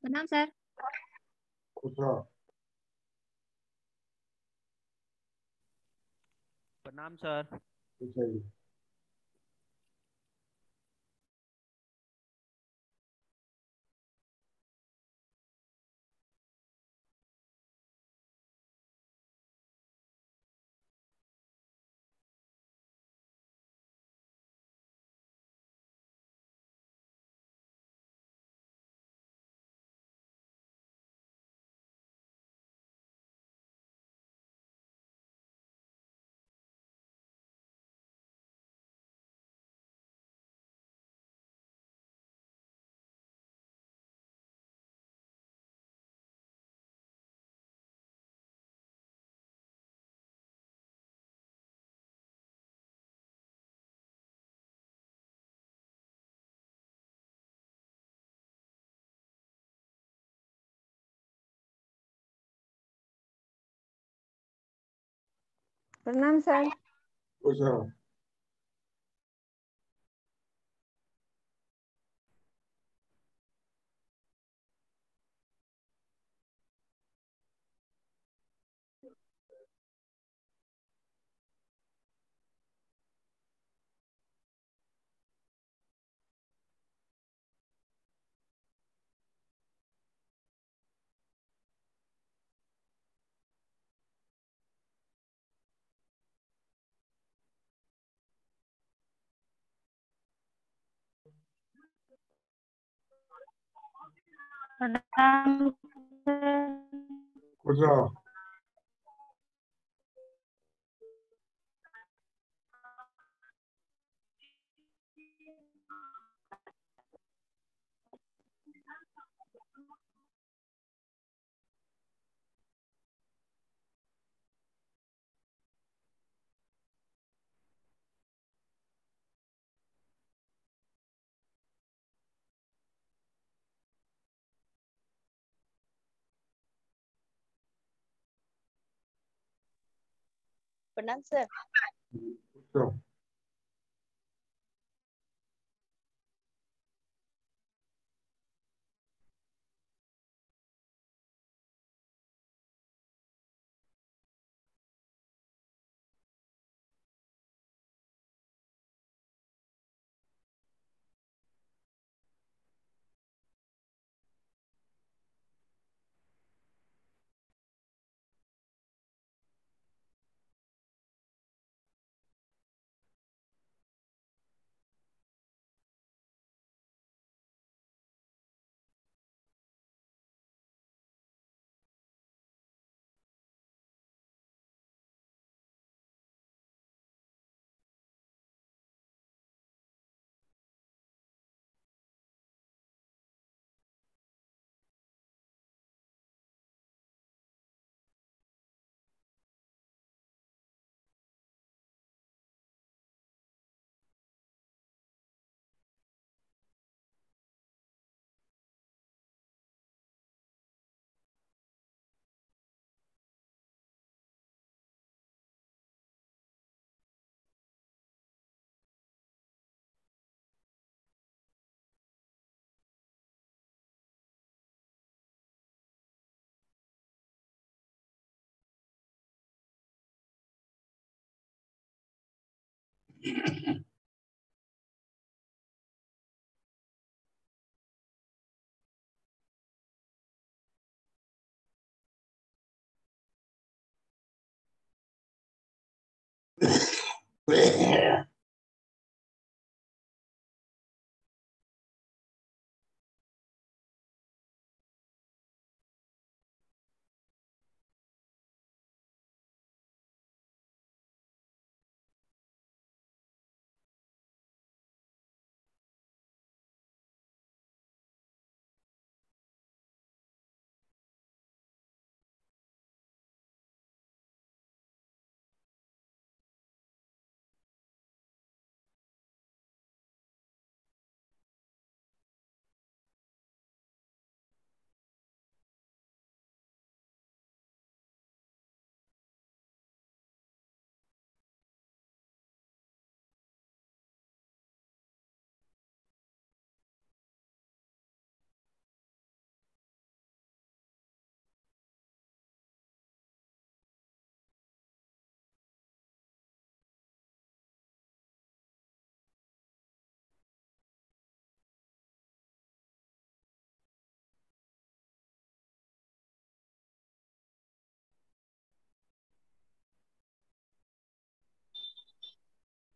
प्रणाम सर। दूसरा। प्रणाम सर। ठीक है जी। प्रणाम सर। दूसरा। प्रणाम सर। दूसरा। प्रणाम सर। दूसरा।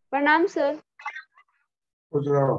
प्रणाम सर। खुश रहो।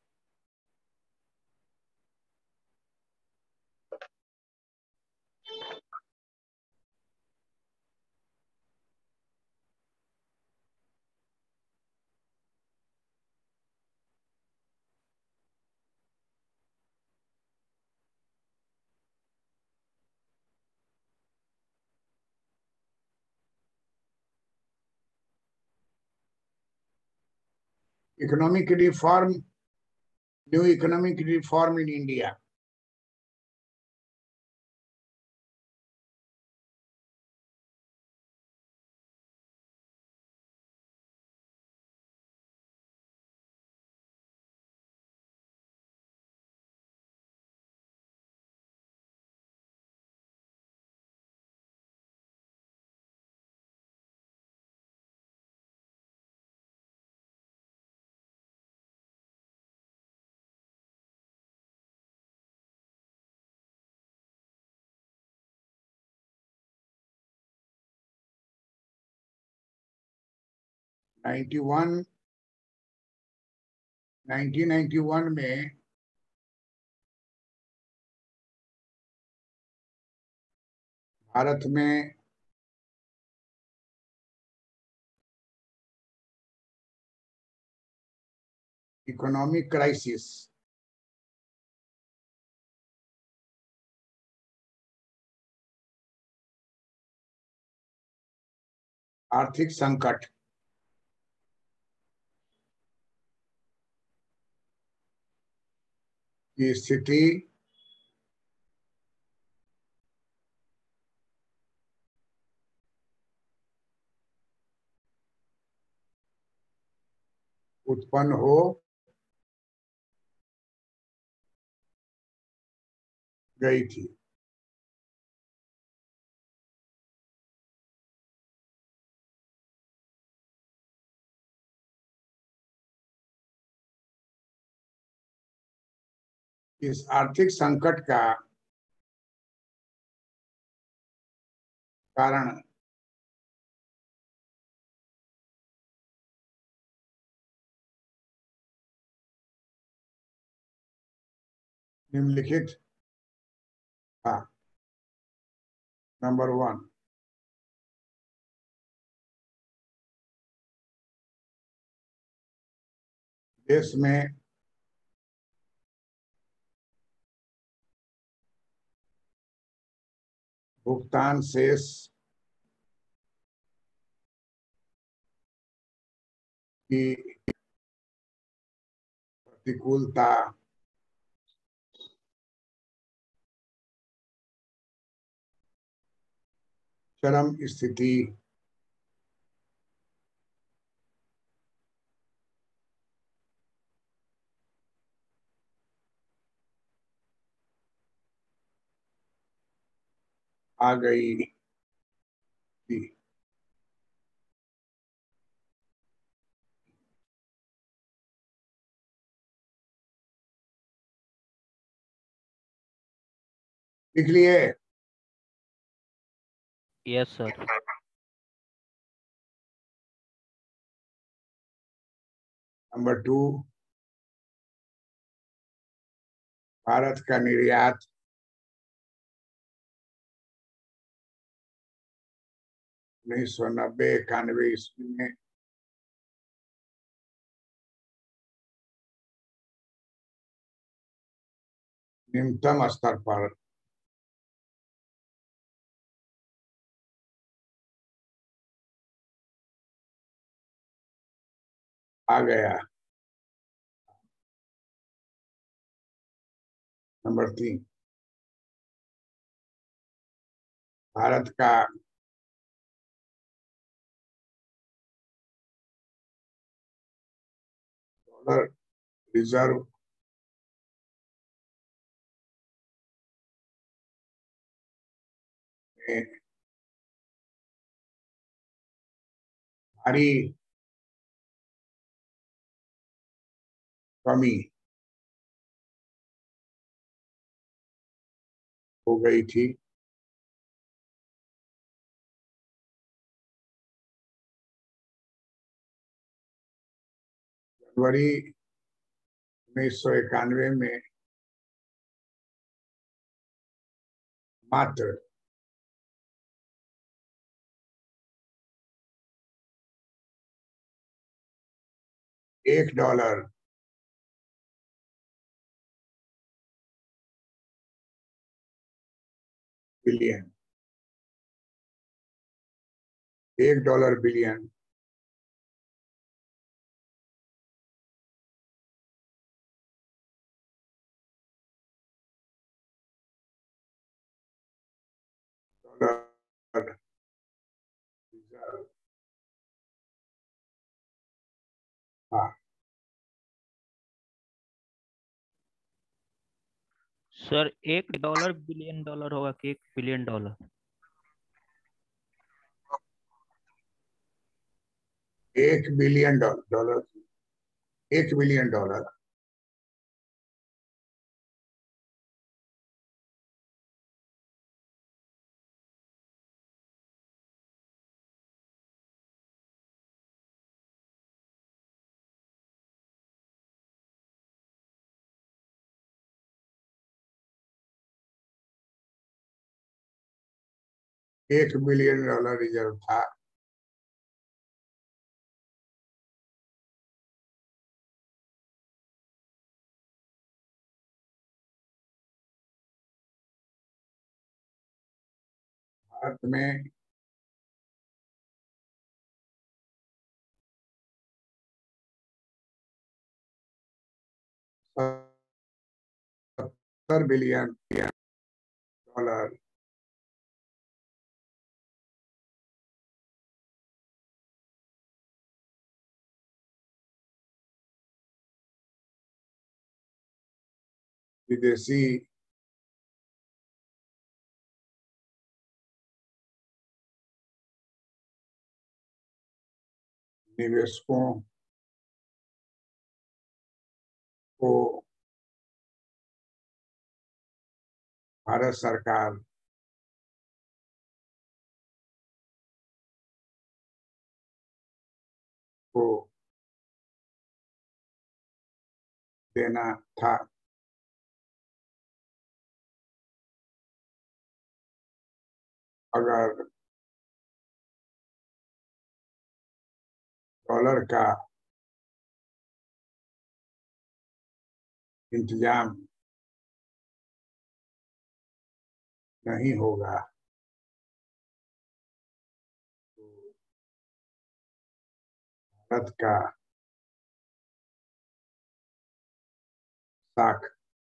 Economic reform, new economic reform in India. Ninety 1991 में भारत में इकोनॉमिक क्राइसिस, आर्थिक संकट की स्थिति उत्पन्न हो गई थी। इस आर्थिक संकट का कारण निम्नलिखित था। नंबर 1, देश में भुगतान शेष की प्रतिकूलता चरम स्थिति आ गई थी। लिख लिए? Yes sir. नंबर 2, भारत का निर्यात 1990-91 ईस्वी में निम्नतम स्तर पर आ गया। नंबर 3, भारत का डॉलर रिजर्व में भारी कमी हो गई थी। जनवरी 1991 में मात्र $1 बिलियन $1 बिलियन डॉलर रिजर्व था। सर $1 बिलियन डॉलर होगा कि $1 billion? $1 billion $1 billion. $1 billion reserve था। भारत में $70 बिलियन विदेशी निवेशकों को भारत सरकार को देना था। अगर डॉलर का इंतजाम नहीं होगा तो भारत का साख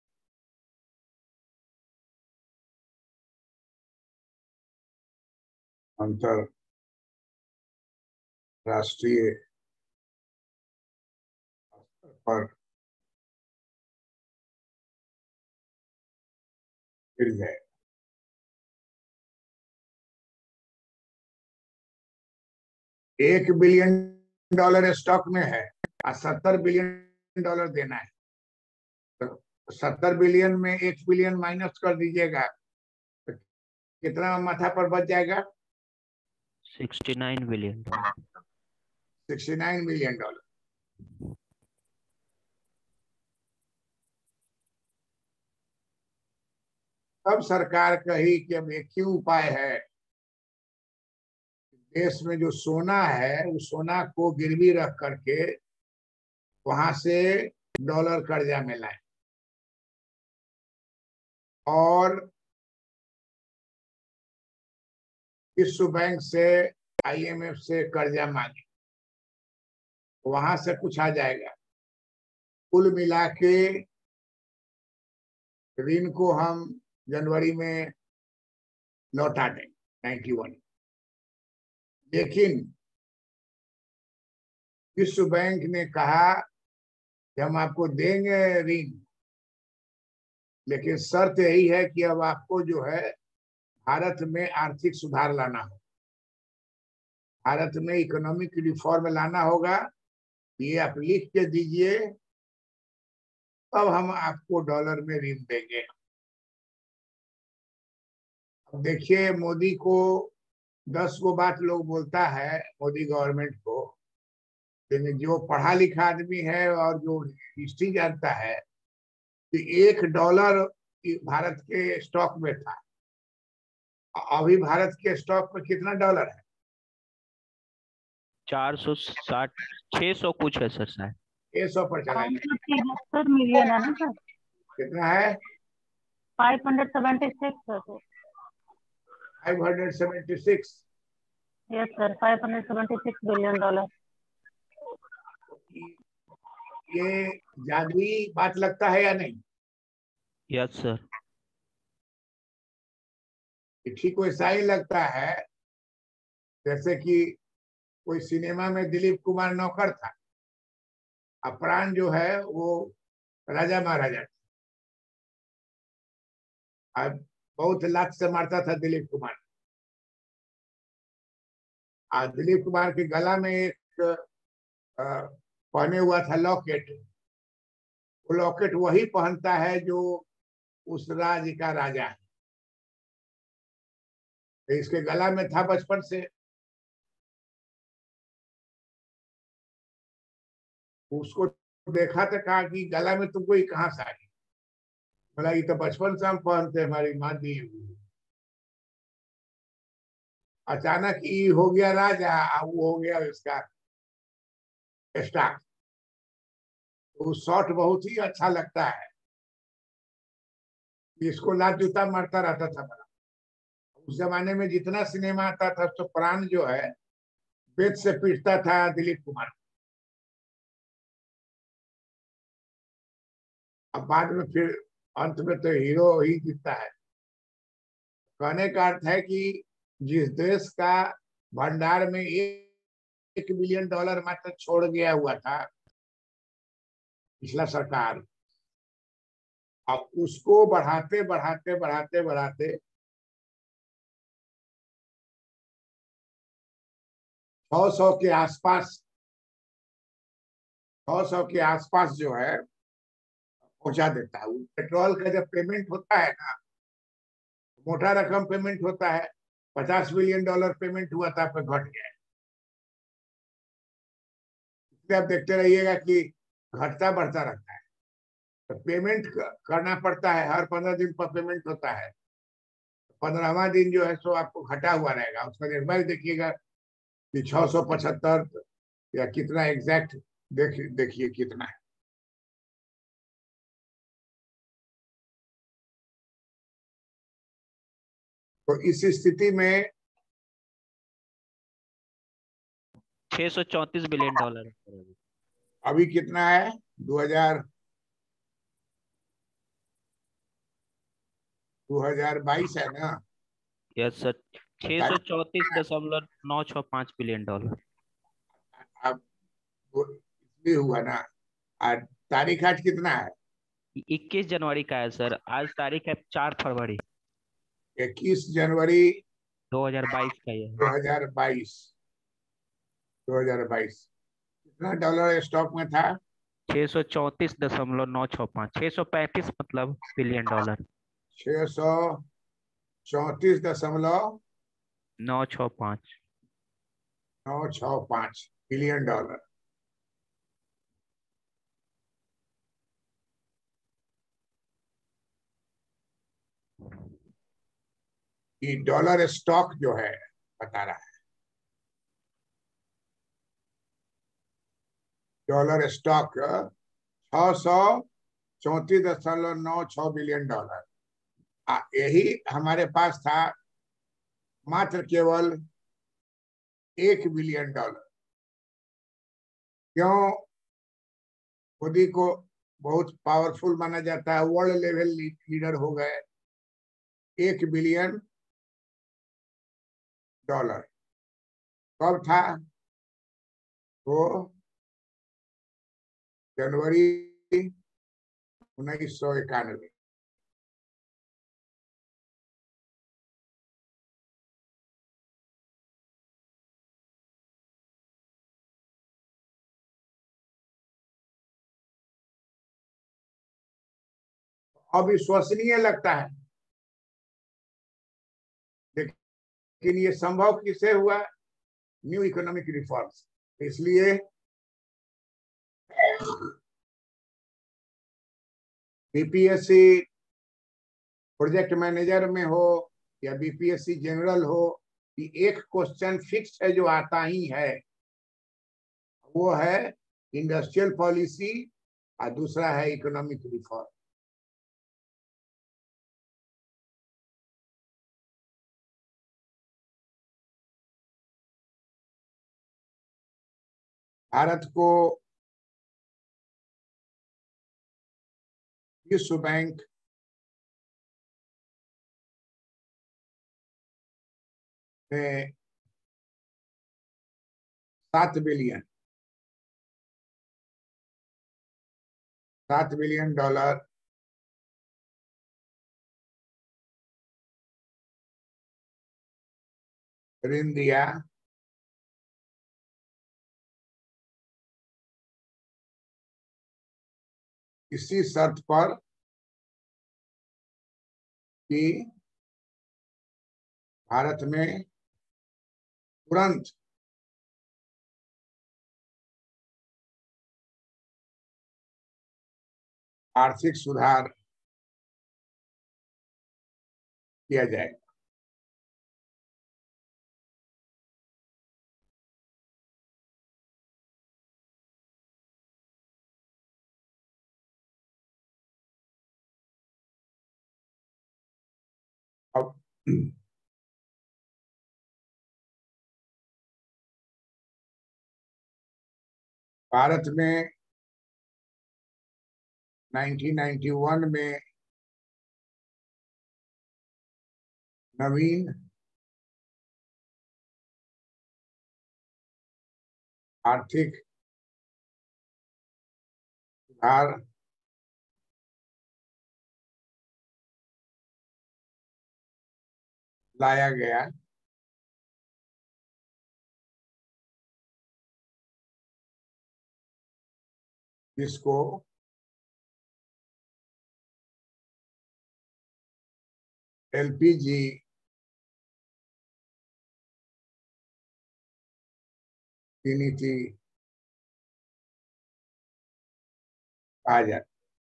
अंतरराष्ट्रीय स्तर पर गिर जाए। $1 बिलियन स्टॉक में है और $70 बिलियन देना है। तो 70 बिलियन में 1 बिलियन माइनस कर दीजिएगा तो कितना माथा पर बच जाएगा? $69 बिलियन। $69 बिलियन। अब सरकार कही कि अब एक ही उपाय है, देश में जो सोना है उस सोना को गिरवी रख करके वहां से डॉलर कर्जा में लाए और विश्व बैंक से, IMF से कर्जा मांगे, वहां से कुछ आ जाएगा। कुल मिला के ऋण को हम जनवरी में लौटा देंगे 91। लेकिन विश्व बैंक ने कहा कि हम आपको देंगे ऋण, लेकिन शर्त यही है कि अब आपको जो है भारत में आर्थिक सुधार लाना हो, भारत में इकोनॉमिक रिफॉर्म लाना होगा। ये आप लिख के दीजिए, अब हम आपको डॉलर में ऋण देंगे। अब देखिए, मोदी को 10 गो बात लोग बोलता है, मोदी गवर्नमेंट को, लेकिन जो पढ़ा लिखा आदमी है और जो हिस्ट्री जानता है कि $1 भारत के स्टॉक में था, अभी भारत के स्टॉक में कितना डॉलर है? 460 600 कुछ है सर शायद। 600 पर चला गया। 573 मिलियन है ना सर? कितना है? 576 है सर। 576। Yes sir, $576 billion. ये जादुई बात लगता है या नहीं? Yes sir. ये ठीक वैसा ही लगता है जैसे कि कोई सिनेमा में दिलीप कुमार नौकर था, अपराण जो है वो राजा महाराजा था। अब बहुत लात से मारता था दिलीप कुमार। आज दिलीप कुमार के गला में एक पहने हुआ था लॉकेट। वो लॉकेट वही पहनता है जो उस राज्य का राजा है। तो इसके गला में था बचपन से। उसको देखा तो कहा कि गला में तुमको ये कहाँ से आ गई? बोला ये तो बचपन से हम पहनते, हमारी माँ दी हुई। अचानक ये हो गया राजा, वो हो गया इसका स्टार। वो शॉट बहुत ही अच्छा लगता है। इसको लात जूता मारता रहता था बड़ा। उस जमाने में जितना सिनेमा आता था तो प्राण जो है बेत से पीटता था दिलीप कुमार। अब बाद में फिर अंत में तो हीरो ही जीतता है। कहने का अर्थ है कि जिस देश का भंडार में $1 बिलियन मात्र छोड़ गया हुआ था पिछला सरकार, अब उसको बढ़ाते बढ़ाते बढ़ाते बढ़ाते 600 के आसपास 600 के आसपास जो है पहुंचा देता है। पेट्रोल का जब पेमेंट होता है ना, मोटा रकम पेमेंट होता है। $50 बिलियन पेमेंट हुआ था, पर घट गया। इसलिए आप देखते रहिएगा कि घटता बढ़ता रहता है। तो पेमेंट करना पड़ता है, हर 15 दिन पर पेमेंट होता है। 15वां दिन जो है सो आपको घटा हुआ रहेगा। उसका निर्भर देखिएगा कि 675 या कितना एग्जैक्ट देखिए कितना है। तो इस स्थिति में $634 बिलियन है सर अभी। अभी कितना है? 2022 है ना? Yes sir, $634.965 billion. अब इसलिए हुआ ना। आज तारीख आज कितना है? 21 जनवरी का है सर। आज तारीख है 4 फरवरी 21 जनवरी 2022 का ये है। 2022 कितना डॉलर स्टॉक में था? 634.965 635 मतलब बिलियन डॉलर। 634.965 965। Billion dollar. ये डॉलर स्टॉक जो है बता रहा है। Dollar stock 634.96 billion dollar. यही हमारे पास था मात्र केवल $1 बिलियन। क्यों? मोदी को बहुत पावरफुल माना जाता है, वर्ल्ड लेवल लीडर हो गए। $1 बिलियन कब था? वो जनवरी 1991। अविश्वसनीय लगता है, लेकिन ये संभव किससे हुआ? New economic reforms. इसलिए बीपीएससी प्रोजेक्ट मैनेजर में हो या बीपीएससी जनरल हो, कि एक क्वेश्चन फिक्स है जो आता ही है, वो है इंडस्ट्रियल पॉलिसी और दूसरा है इकोनॉमिक रिफॉर्म। भारत को विश्व बैंक में 7 बिलियन डॉलर ऋण दिया। इसी शर्त पर कि भारत में तुरंत आर्थिक सुधार किया जाएगा। अब भारत में 1991 में नवीन आर्थिक सुधार लाया गया, जिसको एलपीजी की नीति कहा जाता।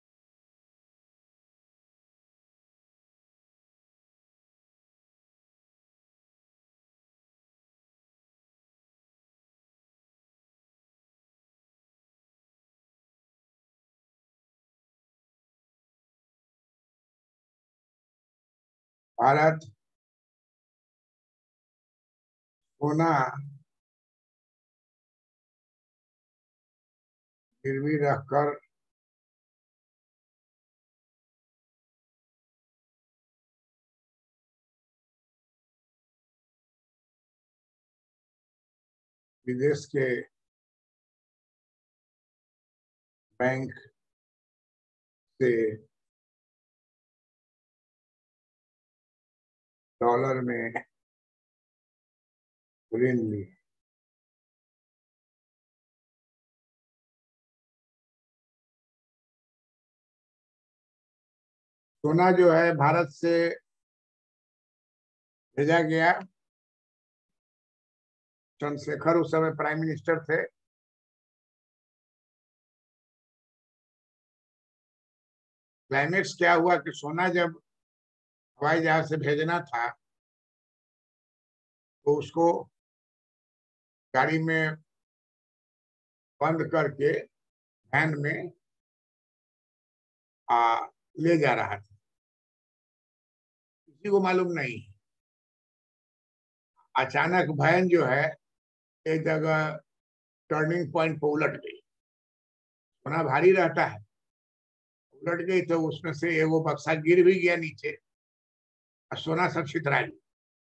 भारत सोना गिरवी रखकर विदेश के बैंक से डॉलर में ऋण ली। सोना जो है भारत से भेजा गया। चंद्रशेखर उस समय प्राइम मिनिस्टर थे। क्लाइमेक्स क्या हुआ कि सोना जब हवाई जहाज से भेजना था तो उसको गाड़ी में बंद करके वैन में ले जा रहा था, किसी को मालूम नहीं। अचानक वैन जो है एक जगह टर्निंग पॉइंट पर उलट गई। सोना भारी रहता है, उलट गई तो उसमें से वो बक्सा गिर भी गया नीचे और सोना सब छितरा गया।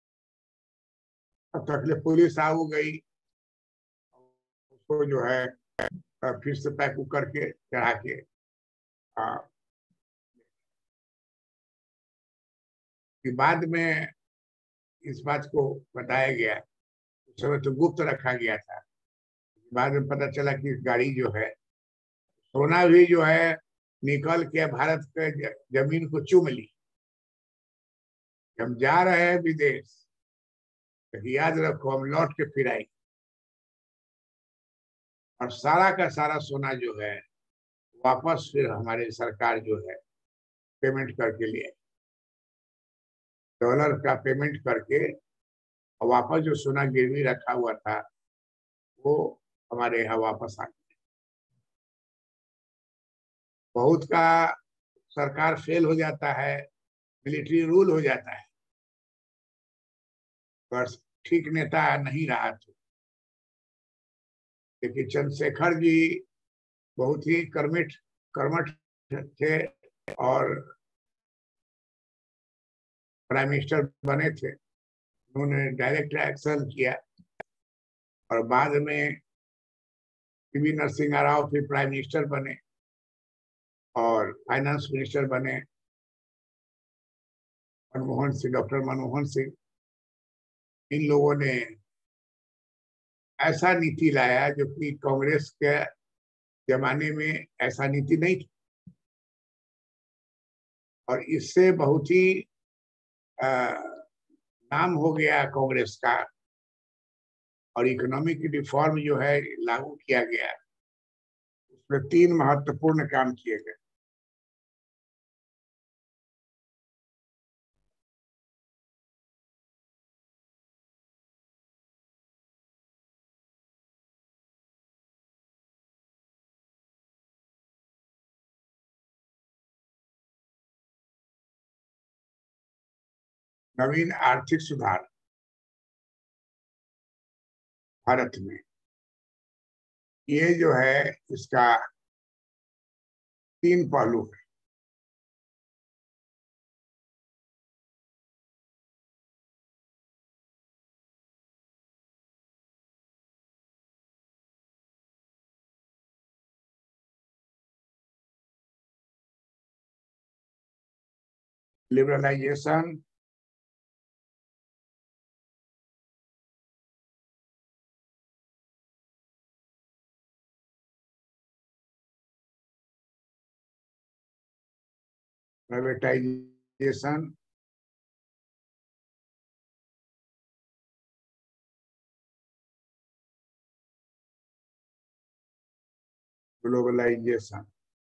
तब तक पुलिस आ गई, उसको जो है फिर से पैक करके चढ़ा के बाद में इस बात को बताया गया। उस समय तो गुप्त रखा गया था। बाद में पता चला कि गाड़ी जो है सोना भी जो है निकल के भारत के जमीन को चूम ली। हम जा रहे हैं विदेश, तो याद रखो हम लौट के फिर आएंगे। और सारा का सारा सोना जो है वापस फिर हमारी सरकार जो है पेमेंट करके लिए, डॉलर का पेमेंट करके और वापस जो सोना गिरवी रखा हुआ था वो हमारे यहाँ वापस आ गया। बहुत का सरकार फेल हो जाता है, मिलिट्री रूल हो जाता है, पर ठीक नेता नहीं रहा तो। लेकिन चंद्रशेखर जी बहुत ही कर्मठ थे और प्राइम मिनिस्टर बने थे। उन्होंने डायरेक्ट एक्शन किया और बाद में पीवी नरसिंह राव फिर प्राइम मिनिस्टर बने और फाइनेंस मिनिस्टर बने मनमोहन सिंह, डॉक्टर मनमोहन सिंह। इन लोगों ने ऐसा नीति लाया जो कि कांग्रेस के जमाने में ऐसा नीति नहीं थी और इससे बहुत ही नाम हो गया कांग्रेस का और इकोनॉमिक रिफॉर्म जो है लागू किया गया। उसमें 3 महत्वपूर्ण काम किए गए। नवीन आर्थिक सुधार भारत में, ये जो है इसका 3 पहलू है। Liberalisation, privatisation, globalisation.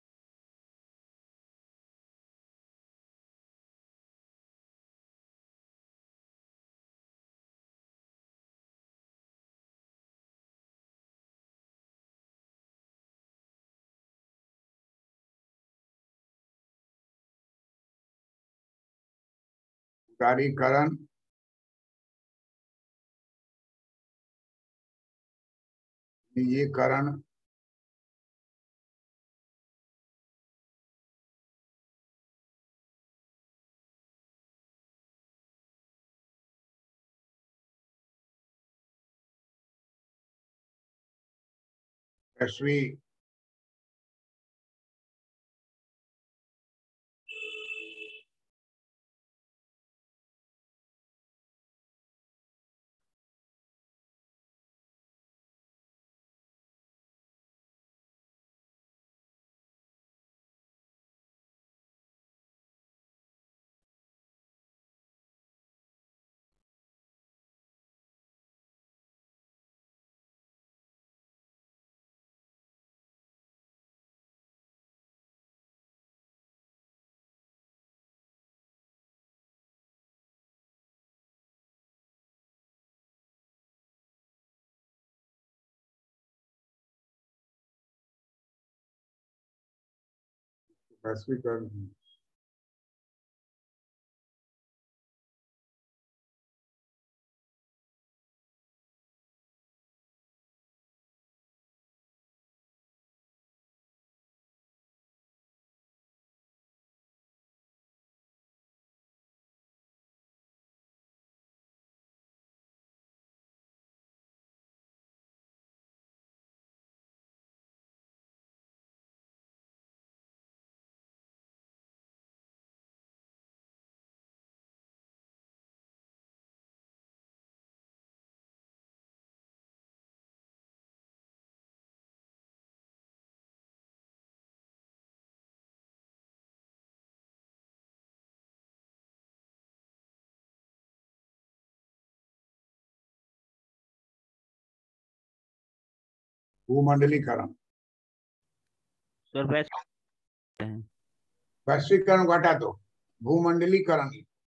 उदारीकरण, निजीकरण, वैश्वीकरण, वैश्वीकरण। भूमंडलीकरण। सर वैसे हैं। वैश्वीकरण घटा दो, भूमंडलीकरण।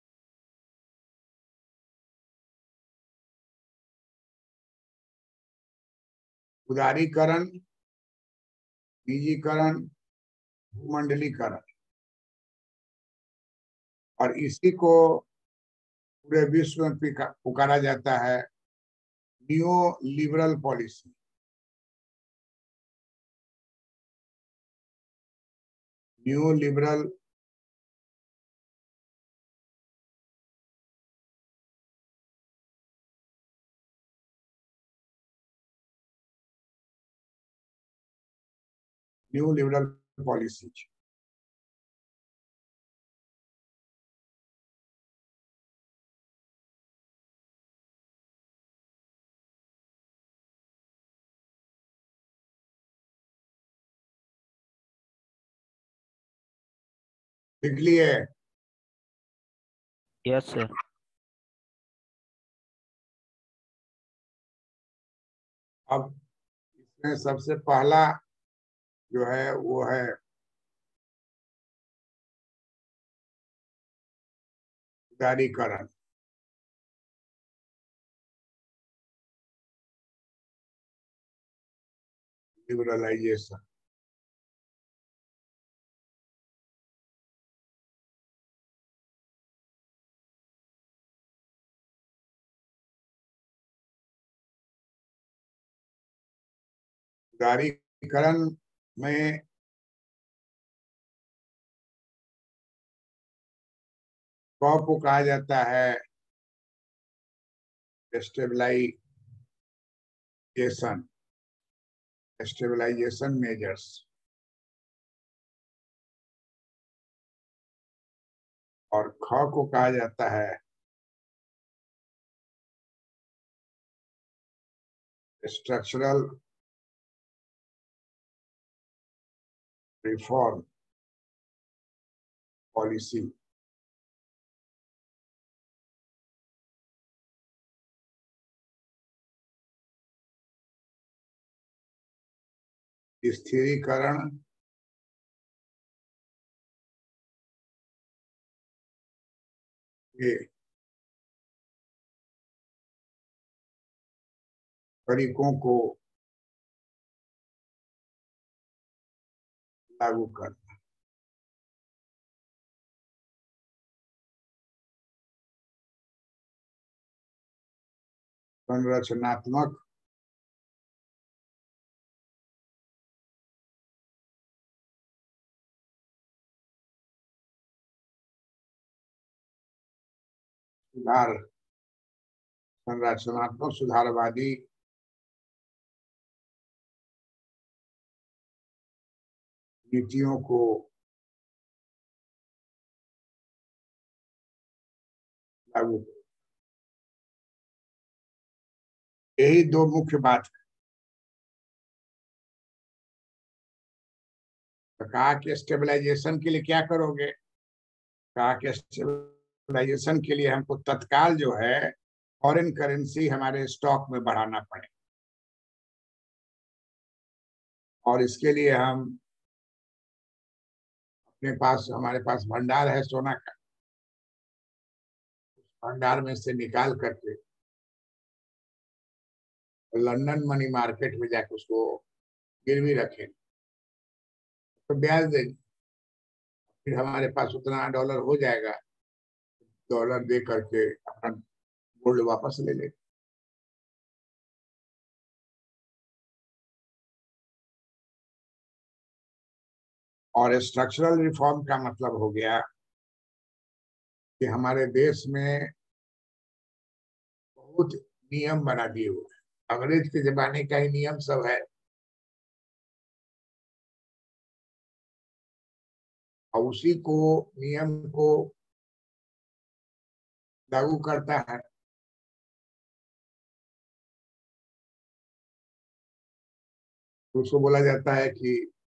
उदारीकरण, निजीकरण, भूमंडलीकरण। और इसी को पूरे विश्व में पुकारा जाता है new liberal policy. New liberal policy. लिख लिए? Yes sir. अब इसमें सबसे पहला जो है वो है उदारीकरण। लिबरलाइजेशन। उदारीकरण में को कहा जाता है स्टेबलाइजेशन मेजर्स। और ख को कहा जाता है स्ट्रक्चरल रिफॉर्म पॉलिसी। स्थिरीकरण, के तरीकों को लागू करना। संरचनात्मक सुधार, संरचनात्मक सुधारवादी नीतियों को लागू। यही दो मुख्य बात है। तो कहा कि स्टेबलाइजेशन के लिए क्या करोगे? कहा कि स्टेबलाइजेशन के लिए हमको तत्काल जो है फॉरेन करेंसी हमारे स्टॉक में बढ़ाना पड़े। और इसके लिए हम हमारे पास भंडार है सोना का, भंडार में से निकाल करके लंदन मनी मार्केट में जाकर उसको गिरवी रखें तो ब्याज देंगे। फिर हमारे पास उतना डॉलर हो जाएगा, डॉलर दे करके अपना गोल्ड वापस ले ले। और स्ट्रक्चरल रिफॉर्म का मतलब हो गया कि हमारे देश में बहुत नियम बना दिए हुए हैं। अंग्रेज के जमाने का ही नियम सब है और उसी को नियम को लागू करता है। तो उसको बोला जाता है कि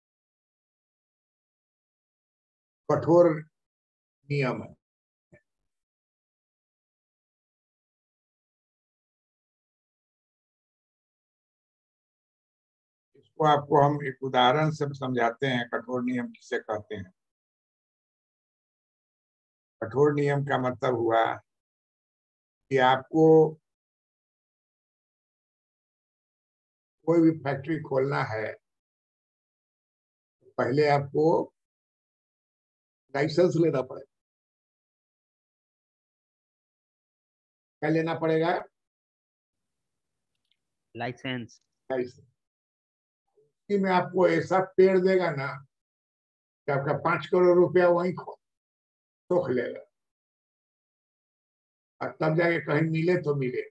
कठोर नियम है। इसको आपको हम एक उदाहरण से समझाते हैं कठोर नियम किसे कहते हैं। कठोर नियम का मतलब हुआ कि आपको कोई भी फैक्ट्री खोलना है, पहले आपको लाइसेंस लेना पड़ेगा। क्या लेना पड़ेगा? लाइसेंस। लाइसेंस। में आपको ऐसा पेड़ देगा ना कि आपका 5 करोड़ रुपया वहीं सोख लेगा, और तब जाके कहीं मिले तो मिले।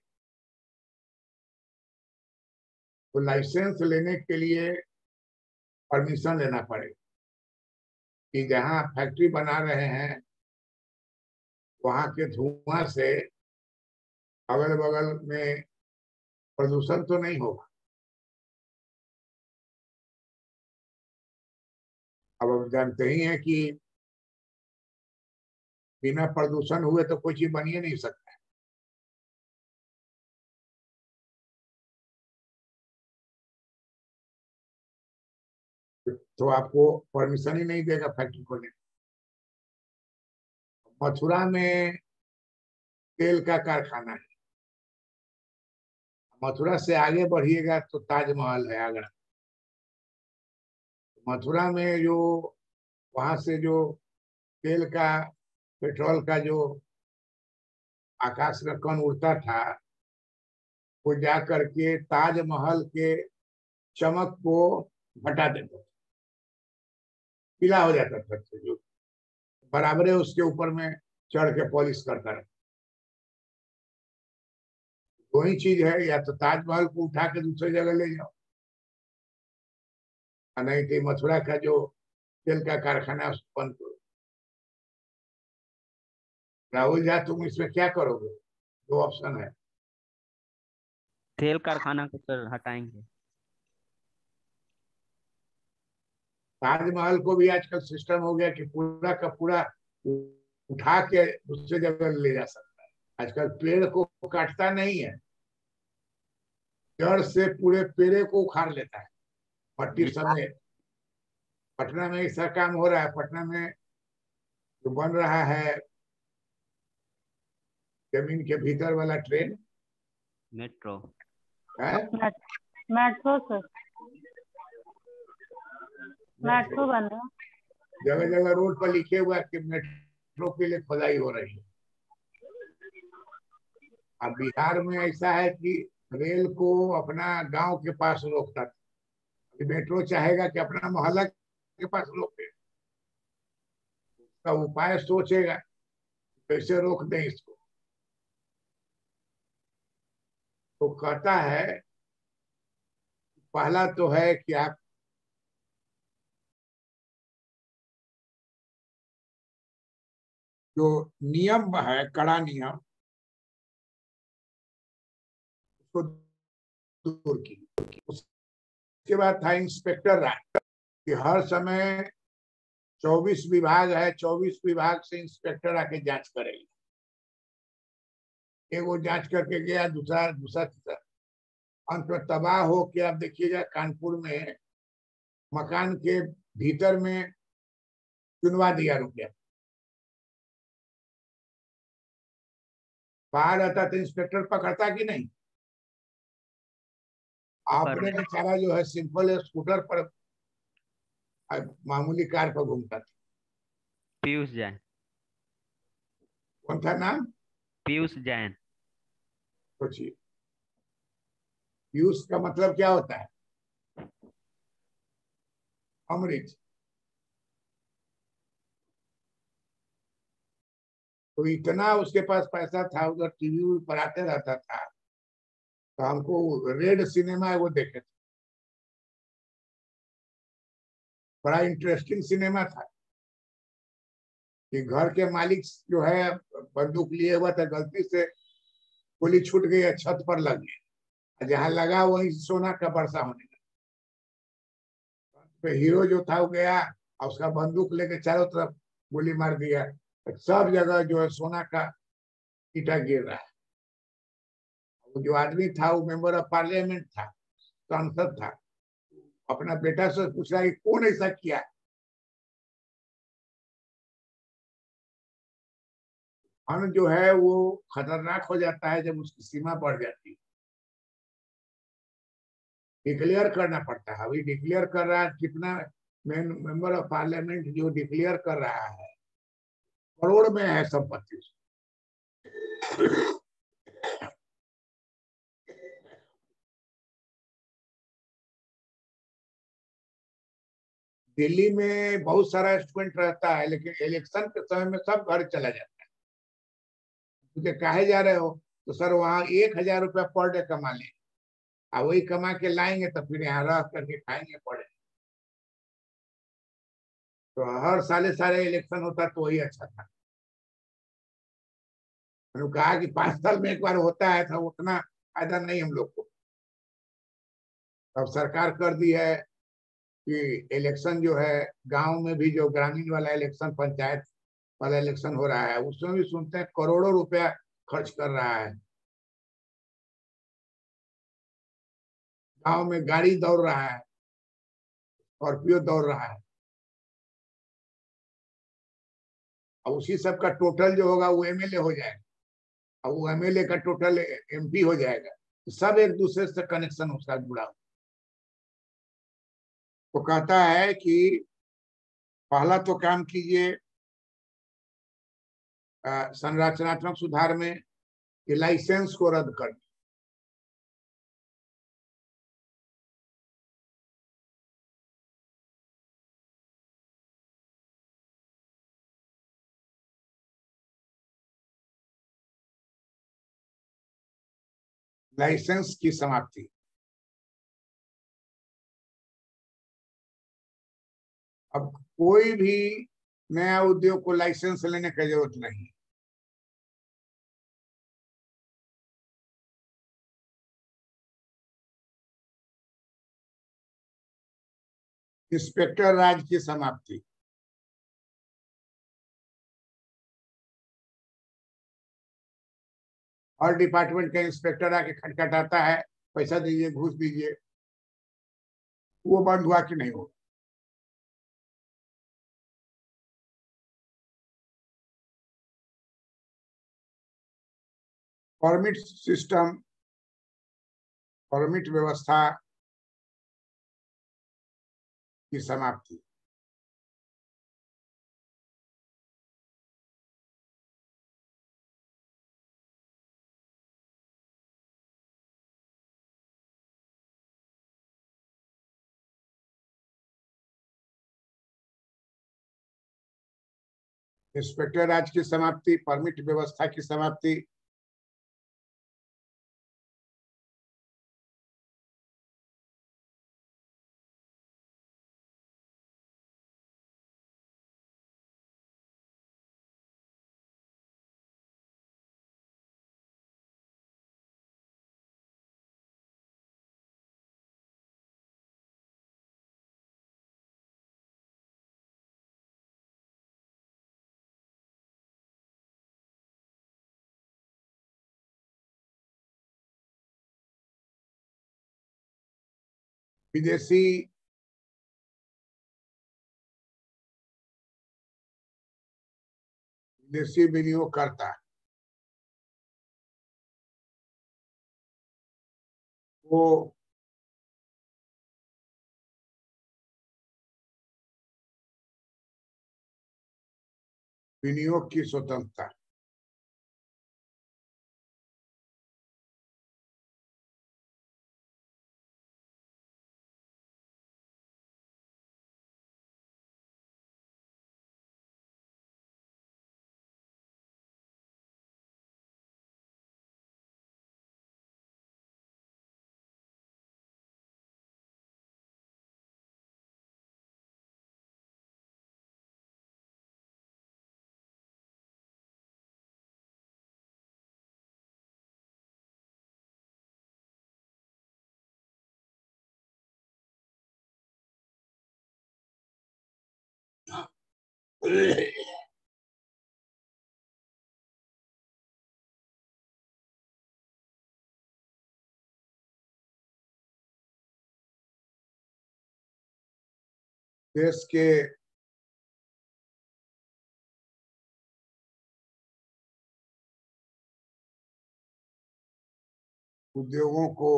तो लाइसेंस लेने के लिए परमिशन लेना पड़ेगा कि जहां फैक्ट्री बना रहे हैं वहां के धुआं से अगल बगल में प्रदूषण तो नहीं होगा। अब आप जानते ही हैं कि बिना प्रदूषण हुए तो कोई चीज बन ही नहीं सकता है। तो आपको परमिशन ही नहीं देगा फैक्ट्री खोलने। मथुरा में तेल का कारखाना है। मथुरा से आगे बढ़िएगा तो ताजमहल है आगरा। मथुरा में जो वहां से जो तेल का पेट्रोल का जो आकाश में कण उड़ता था, वो जा करके ताजमहल के चमक को हटा देता था, पीला हो जाता था। जो बराबर है उसके ऊपर में चढ़ के पॉलिश करता रहता। वही चीज है, या तो ताजमहल को उठा के दूसरी जगह ले जाओ, नहीं तो मथुरा का जो तेल का कारखाना है उसको बंद करो। राहुल जा, तुम इसमें क्या करोगे? दो ऑप्शन है। तेल कारखाना को सर हटाएंगे। ताजमहल को भी आजकल सिस्टम हो गया कि पूरा का पूरा उठा के दूसरी जगह ले जा सकता है। आजकल पेड़ को काटता नहीं है, जड़ से पूरे पेड़े को उखाड़ लेता है मट्टी समेत। पटना में ऐसा काम हो रहा है। पटना में जो बन रहा है जमीन के भीतर वाला ट्रेन मेट्रो। है, मेट्रो सर, मेट्रो बन रहा है। जगह जगह रोड पर लिखे हुआ है कि मेट्रो के लिए खुदाई हो रही है। अब बिहार में ऐसा है कि रेल को अपना गांव के पास रोकता था, मेट्रो चाहेगा कि अपना मोहल्ला के पास रोके। उसका उपाय सोचेगा कैसे रोक दें इसको। तो कहता है, पहला तो है कि आप जो नियम है, कड़ा नियम, उसको दूर की। उसके बाद था इंस्पेक्टर राज, कि हर समय 24 विभाग है, 24 विभाग से इंस्पेक्टर आके जांच करेगा। एक वो जांच करके गया, दूसरा दूसरा तीसरा, अंत में तबाह हो के आप देखिएगा कानपुर में मकान के भीतर में चुनवा दिया रुपया। बाहर आता तो इंस्पेक्टर पकड़ता कि नहीं? आपने बेचारा जो है सिंपल स्कूटर पर मामूली कार पर घूमता था। पीयूष जैन। कौन था नाम? पीयूष जैन। सोचिए, पीयूष का मतलब क्या होता है? अमृत। तो इतना उसके पास पैसा था, उधर टीवी पर आते रहता था। तो हमको रेड सिनेमा है वो देखे थे, बड़ा इंटरेस्टिंग सिनेमा था। कि घर के मालिक जो है बंदूक लिए हुआ था, गलती से गोली छूट गई, छत पर लग गई, जहां लगा वहीं सोना का वर्षा होने लगा। तो हीरो जो था वो गया और उसका बंदूक लेके चारों तरफ गोली मार दिया, सब जगह जो है सोना का ईटा गिर रहा है। वो जो आदमी था वो मेंबर ऑफ पार्लियामेंट था, सांसद था। अपना बेटा से पूछ रहा है कि कौन ऐसा किया। धन जो है वो खतरनाक हो जाता है जब उसकी सीमा बढ़ जाती है। डिक्लेयर करना पड़ता है। अभी डिक्लेयर कर रहा है कितना, मेंबर ऑफ पार्लियामेंट जो डिक्लेयर कर रहा है करोड़ में है संपत्ति। दिल्ली में बहुत सारा स्टूडेंट रहता है, लेकिन इलेक्शन के समय में सब घर चला जाता है। मुझे कहे जा रहे हो तो सर वहाँ 1,000 रुपया पर डे कमा लें, और वही कमा के लाएंगे तो फिर यहाँ रह करके खाएंगे पड़े। तो हर साले सारे इलेक्शन होता तो वही अच्छा था। मैंने कहा कि 5 साल में एक बार होता है तो उतना फायदा नहीं हम लोग को। अब सरकार कर दी है कि इलेक्शन जो है गांव में भी, जो ग्रामीण वाला इलेक्शन, पंचायत वाला इलेक्शन हो रहा है, उसमें भी सुनते हैं करोड़ों रुपया खर्च कर रहा है। गांव में गाड़ी दौड़ रहा है, स्कॉर्पियो दौड़ रहा है, और उसी सब का टोटल जो होगा वो एमएलए हो जाएगा, और वो एमएलए का टोटल एमपी हो जाएगा। तो सब एक दूसरे से कनेक्शन उसका जुड़ा हुआ। तो कहता है कि पहला तो काम कीजिए संरचनात्मक सुधार में कि लाइसेंस को रद्द कर। लाइसेंस की समाप्ति। अब कोई भी नया उद्योग को लाइसेंस लेने की जरूरत नहीं। इंस्पेक्टर राज की समाप्ति। हर डिपार्टमेंट का इंस्पेक्टर आके खटखटाता है, पैसा दीजिए, घूस दीजिए, वो बंद हुआ कि नहीं हुआ। परमिट सिस्टम, परमिट व्यवस्था की समाप्ति। इंस्पेक्टर राज की समाप्ति, परमिट व्यवस्था की समाप्ति, विदेशी विदेशी विनियोगकर्ता वो विनियोग की स्वतंत्रता। देश के उद्योगों को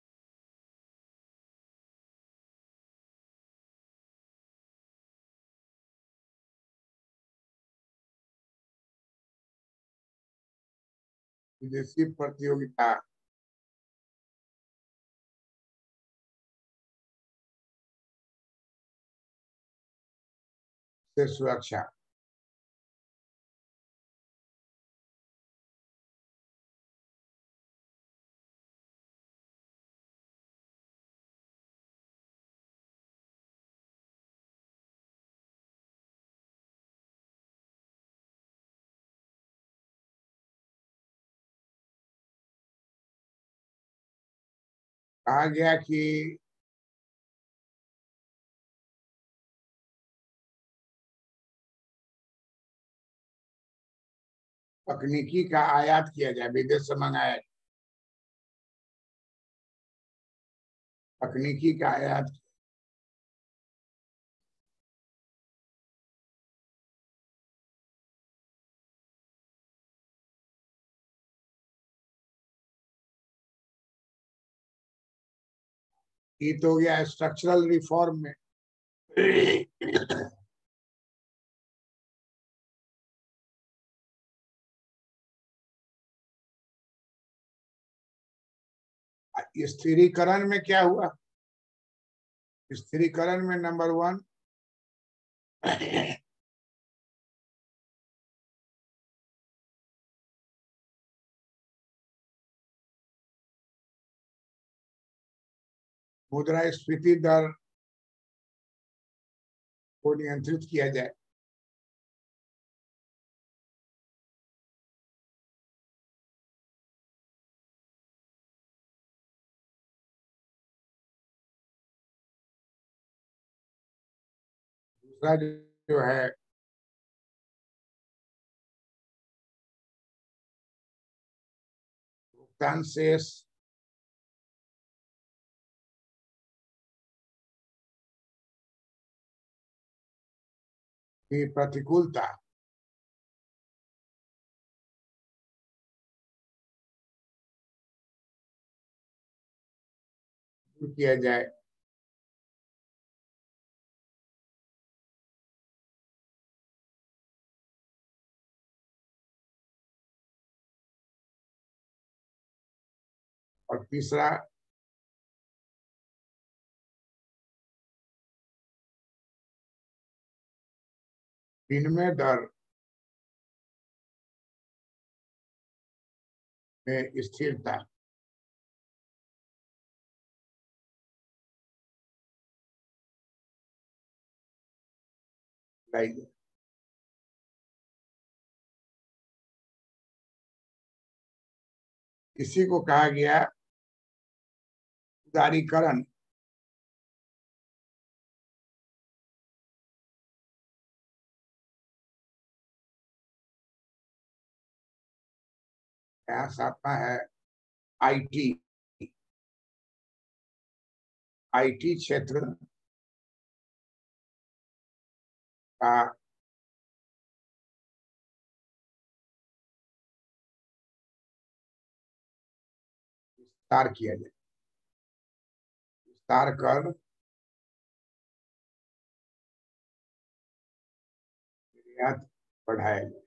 विदेशी प्रतियोगिता से सुरक्षा। कहा गया कि तकनीकी का आयात किया जाए, विदेश से मंगाया जाए, तकनीकी का आयात। ये तो हो गया स्ट्रक्चरल रिफॉर्म में। स्थिरीकरण में क्या हुआ? स्थिरीकरण में नंबर 1 मुद्रास्फीति दर को नियंत्रित किया जाए। दूसरा जो है भुगतान शेष की प्रतिकूलता दूर किया जाए। और तीसरा विनिमय दर में स्थिरता। लाइए इसी को कहा गया उदारीकरण। यहाँ सापा है आईटी क्षेत्र का विस्तार किया जाए, विस्तार कर निर्यात बढ़ाया जाए।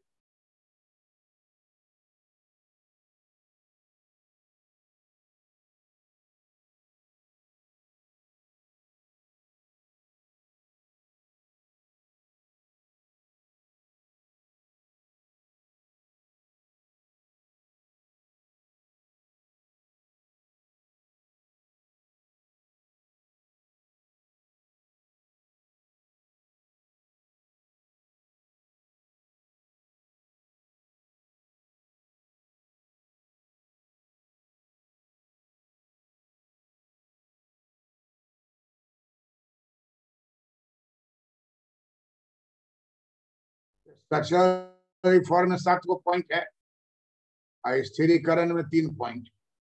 स्ट्रक्चरल रिफॉर्म में 7 को पॉइंट है और स्थिरीकरण में 3 पॉइंट।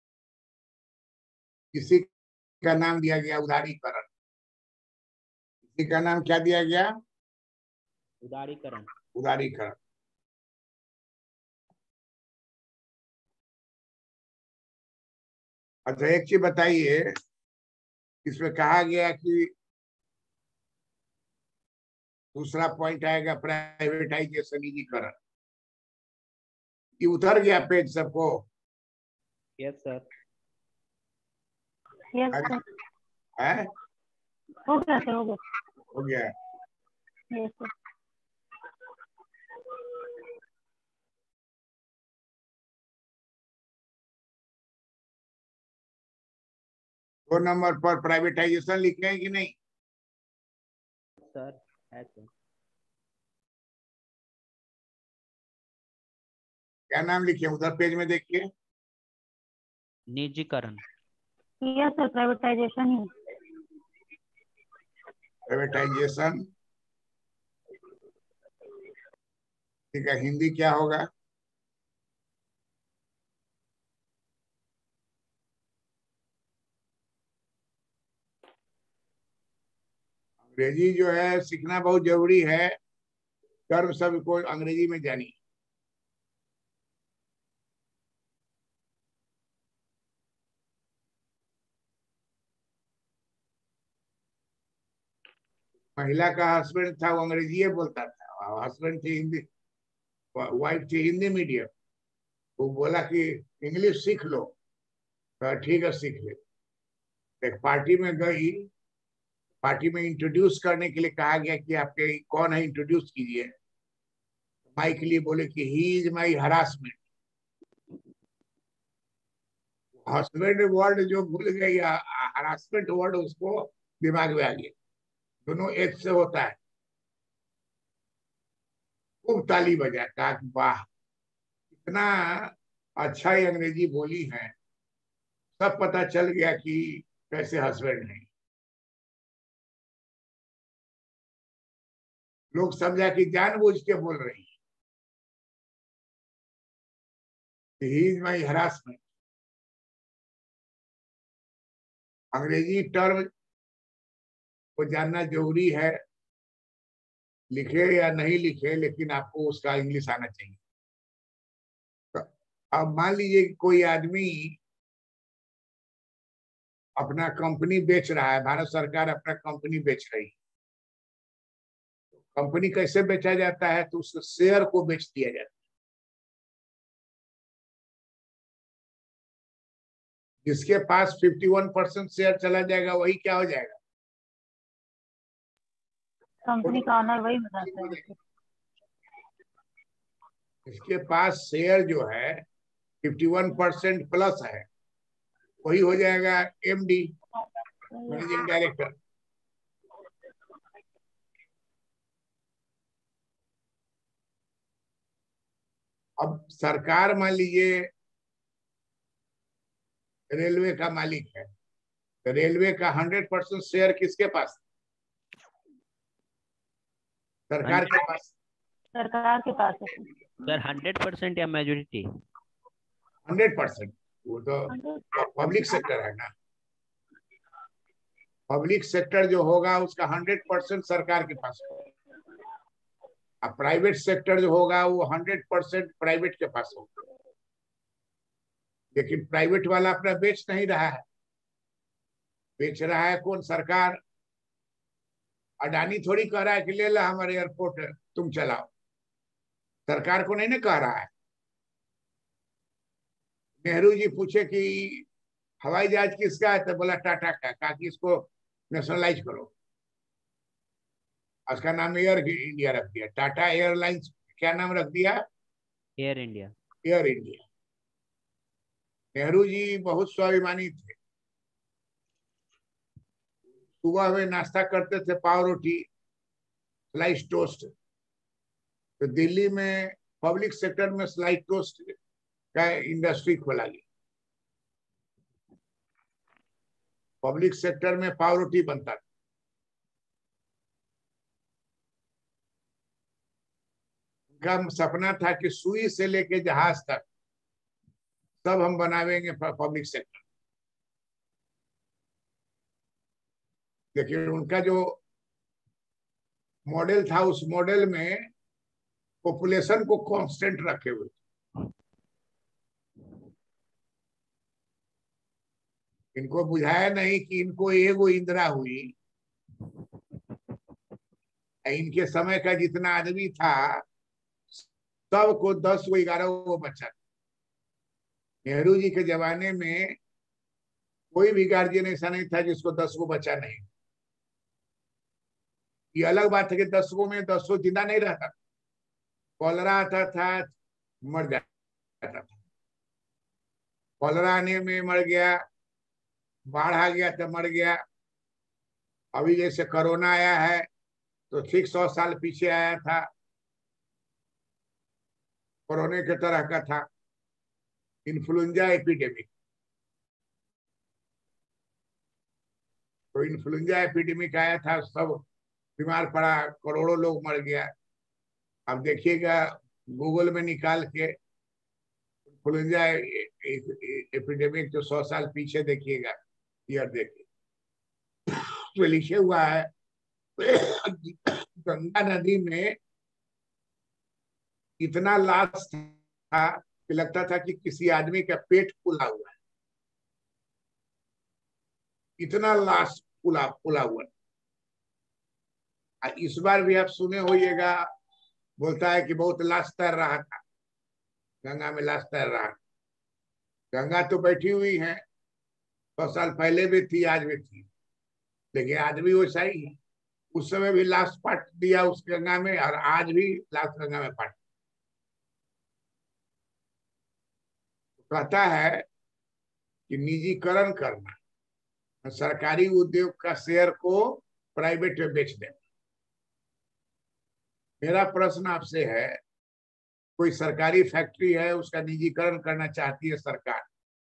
इसी का नाम दिया गया उदारीकरण। इसका नाम क्या दिया गया? उदारीकरण। उदारीकरण। अच्छा एक चीज बताइए, इसमें कहा गया कि दूसरा पॉइंट आएगा प्राइवेटाइजेशन, निजीकरण। ये उतर गया पेज सबको? Yes sir. यस सर, है? हो गया सर, हो गया। हो गया। Yes sir. 2 नंबर पर प्राइवेटाइजेशन लिखे हैं कि नहीं? सर है सर। क्या नाम लिखे उधर पेज में देखिए? निजीकरण। यस सर, प्राइवेटाइजेशन ही। प्राइवेटाइजेशन। ठीक है, हिंदी क्या होगा? अंग्रेजी जो है सीखना बहुत जरूरी है, कर्म सबको अंग्रेजी में जानी। महिला का हस्बैंड था, वो अंग्रेजी बोलता था, हस्बैंड थी हिंदी, वाइफ थी हिंदी मीडियम। वो बोला कि इंग्लिश सीख लो, तो ठीक है सीख ले। एक पार्टी में गई, पार्टी में इंट्रोड्यूस करने के लिए कहा गया कि आपके कौन है, इंट्रोड्यूस कीजिए। माइक के लिए बोले कि he is my harassment. Husband word जो भूल गई, हरासमेंट वर्ड उसको दिमाग में आ गया। दोनों एक से होता है। खूब ताली बजा, कहा कि वाह, इतना अच्छा ही अंग्रेजी बोली है। सब पता चल गया कि कैसे हस्बैंड है। लोग समझा कि जानबूझ के बोल रही है, ही इज माई हरासमेंट। अंग्रेजी टर्म को जानना जरूरी है, लिखे या नहीं लिखे, लेकिन आपको उसका इंग्लिश आना चाहिए। तो अब मान लीजिए कि कोई आदमी अपना कंपनी बेच रहा है, भारत सरकार अपना कंपनी बेच रही है। कंपनी कैसे बेचा जाता है? तो उसके शेयर को बेच दिया जाता है। जिसके पास 51% शेयर चला जाएगा वही क्या हो जाएगा? कंपनी का ऑनर वही बताता है। इसके पास शेयर जो है 51% प्लस है, वही हो जाएगा एमडी, मैनेजिंग डायरेक्टर। अब सरकार मान लीजिए रेलवे का मालिक है, तो रेलवे का 100% शेयर किसके पास? सरकार के पास। सरकार के पास है। सर 100% या मेजोरिटी? 100%। वो तो पब्लिक सेक्टर है ना। पब्लिक सेक्टर जो होगा उसका 100% सरकार के पास होगा। अब प्राइवेट सेक्टर जो होगा वो 100% प्राइवेट के पास होगा। लेकिन प्राइवेट वाला अपना बेच नहीं रहा है, बेच रहा है कौन? सरकार। अडानी थोड़ी कह रहा है कि ले ला हमारे एयरपोर्ट तुम चलाओ, सरकार को नहीं ना कह रहा है। नेहरू जी पूछे कि हवाई जहाज किसका है, तो बोला टाटा का। कहा कि इसको नेशनलाइज करो। उसका नाम एयर इंडिया रख दिया, टाटा एयरलाइंस। क्या नाम रख दिया? Air India. Air India. Nehru ji बहुत स्वाभिमानी थे। सुबह में नाश्ता करते थे पाव रोटी, स्लाइस टोस्ट। तो दिल्ली में पब्लिक सेक्टर में स्लाइस टोस्ट का इंडस्ट्री खोला गया। पब्लिक सेक्टर में पाव रोटी बनता था। उनका सपना था कि सुई से लेके जहाज तक सब हम बनावेंगे पब्लिक सेक्टर। लेकिन उनका जो मॉडल था, उस मॉडल में पॉपुलेशन को कांस्टेंट रखे हुए। इनको बुझाया नहीं कि इनको एगो इंदिरा हुई, इनके समय का जितना आदमी था सबको 10 गो 11 गो बच्चा। नेहरू जी के जमाने में कोई भी गार्जियन ऐसा नहीं था जिसको 10 गो बच्चा नहीं। ये अलग बात है कि 10 गो में 10 गो जिंदा नहीं रहता, कॉलरा आता था मर जाता था, कॉलरा आने में मर गया, बाढ़ आ गया तो मर गया। अभी जैसे कोरोना आया है तो ठीक 100 साल पीछे आया था, कोरोना के तरह का था, इन्फ्लुएंजा एपिडेमिक। तो इन्फ्लुएंजा एपिडेमिक आया था, सब बीमार पड़ा, करोड़ों लोग मर गया। अब देखिएगा गूगल में निकाल के इन्फ्लुएंजा एपिडेमिक जो 100 साल पीछे देखिएगा, ईयर देखिए तो लिखे हुआ है गंगा नदी में इतना लाश था कि लगता था कि किसी आदमी का पेट फूला हुआ है, इतना लाश फूला फूला हुआ। इस बार भी आप सुने होइएगा, बोलता है कि बहुत लाश तैर रहा था, गंगा में लाश तैर रहा। गंगा तो बैठी हुई है, 100 साल पहले भी थी, आज भी थी, लेकिन आदमी वैसा ही है। उस समय भी लाश पाट दिया उस गंगा में, और आज भी लाश गंगा में पाट। कहता है कि निजीकरण करना, सरकारी उद्योग का शेयर को प्राइवेट में बेच देना। मेरा प्रश्न आपसे है, कोई सरकारी फैक्ट्री है, उसका निजीकरण करना चाहती है सरकार,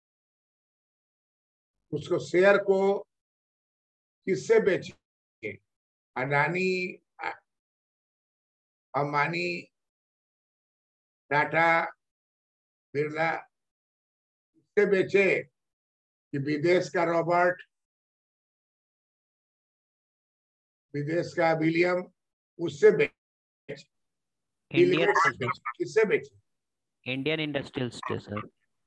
उसको शेयर को किससे बेचे? अडानी, अंबानी, टाटा, बिरला से बेचे कि विदेश का रॉबर्ट, विदेश का विलियम, उससे बेचे? बिल इंडियन गेट्स से बेचे, किससे बेचे? Indian industrial sir.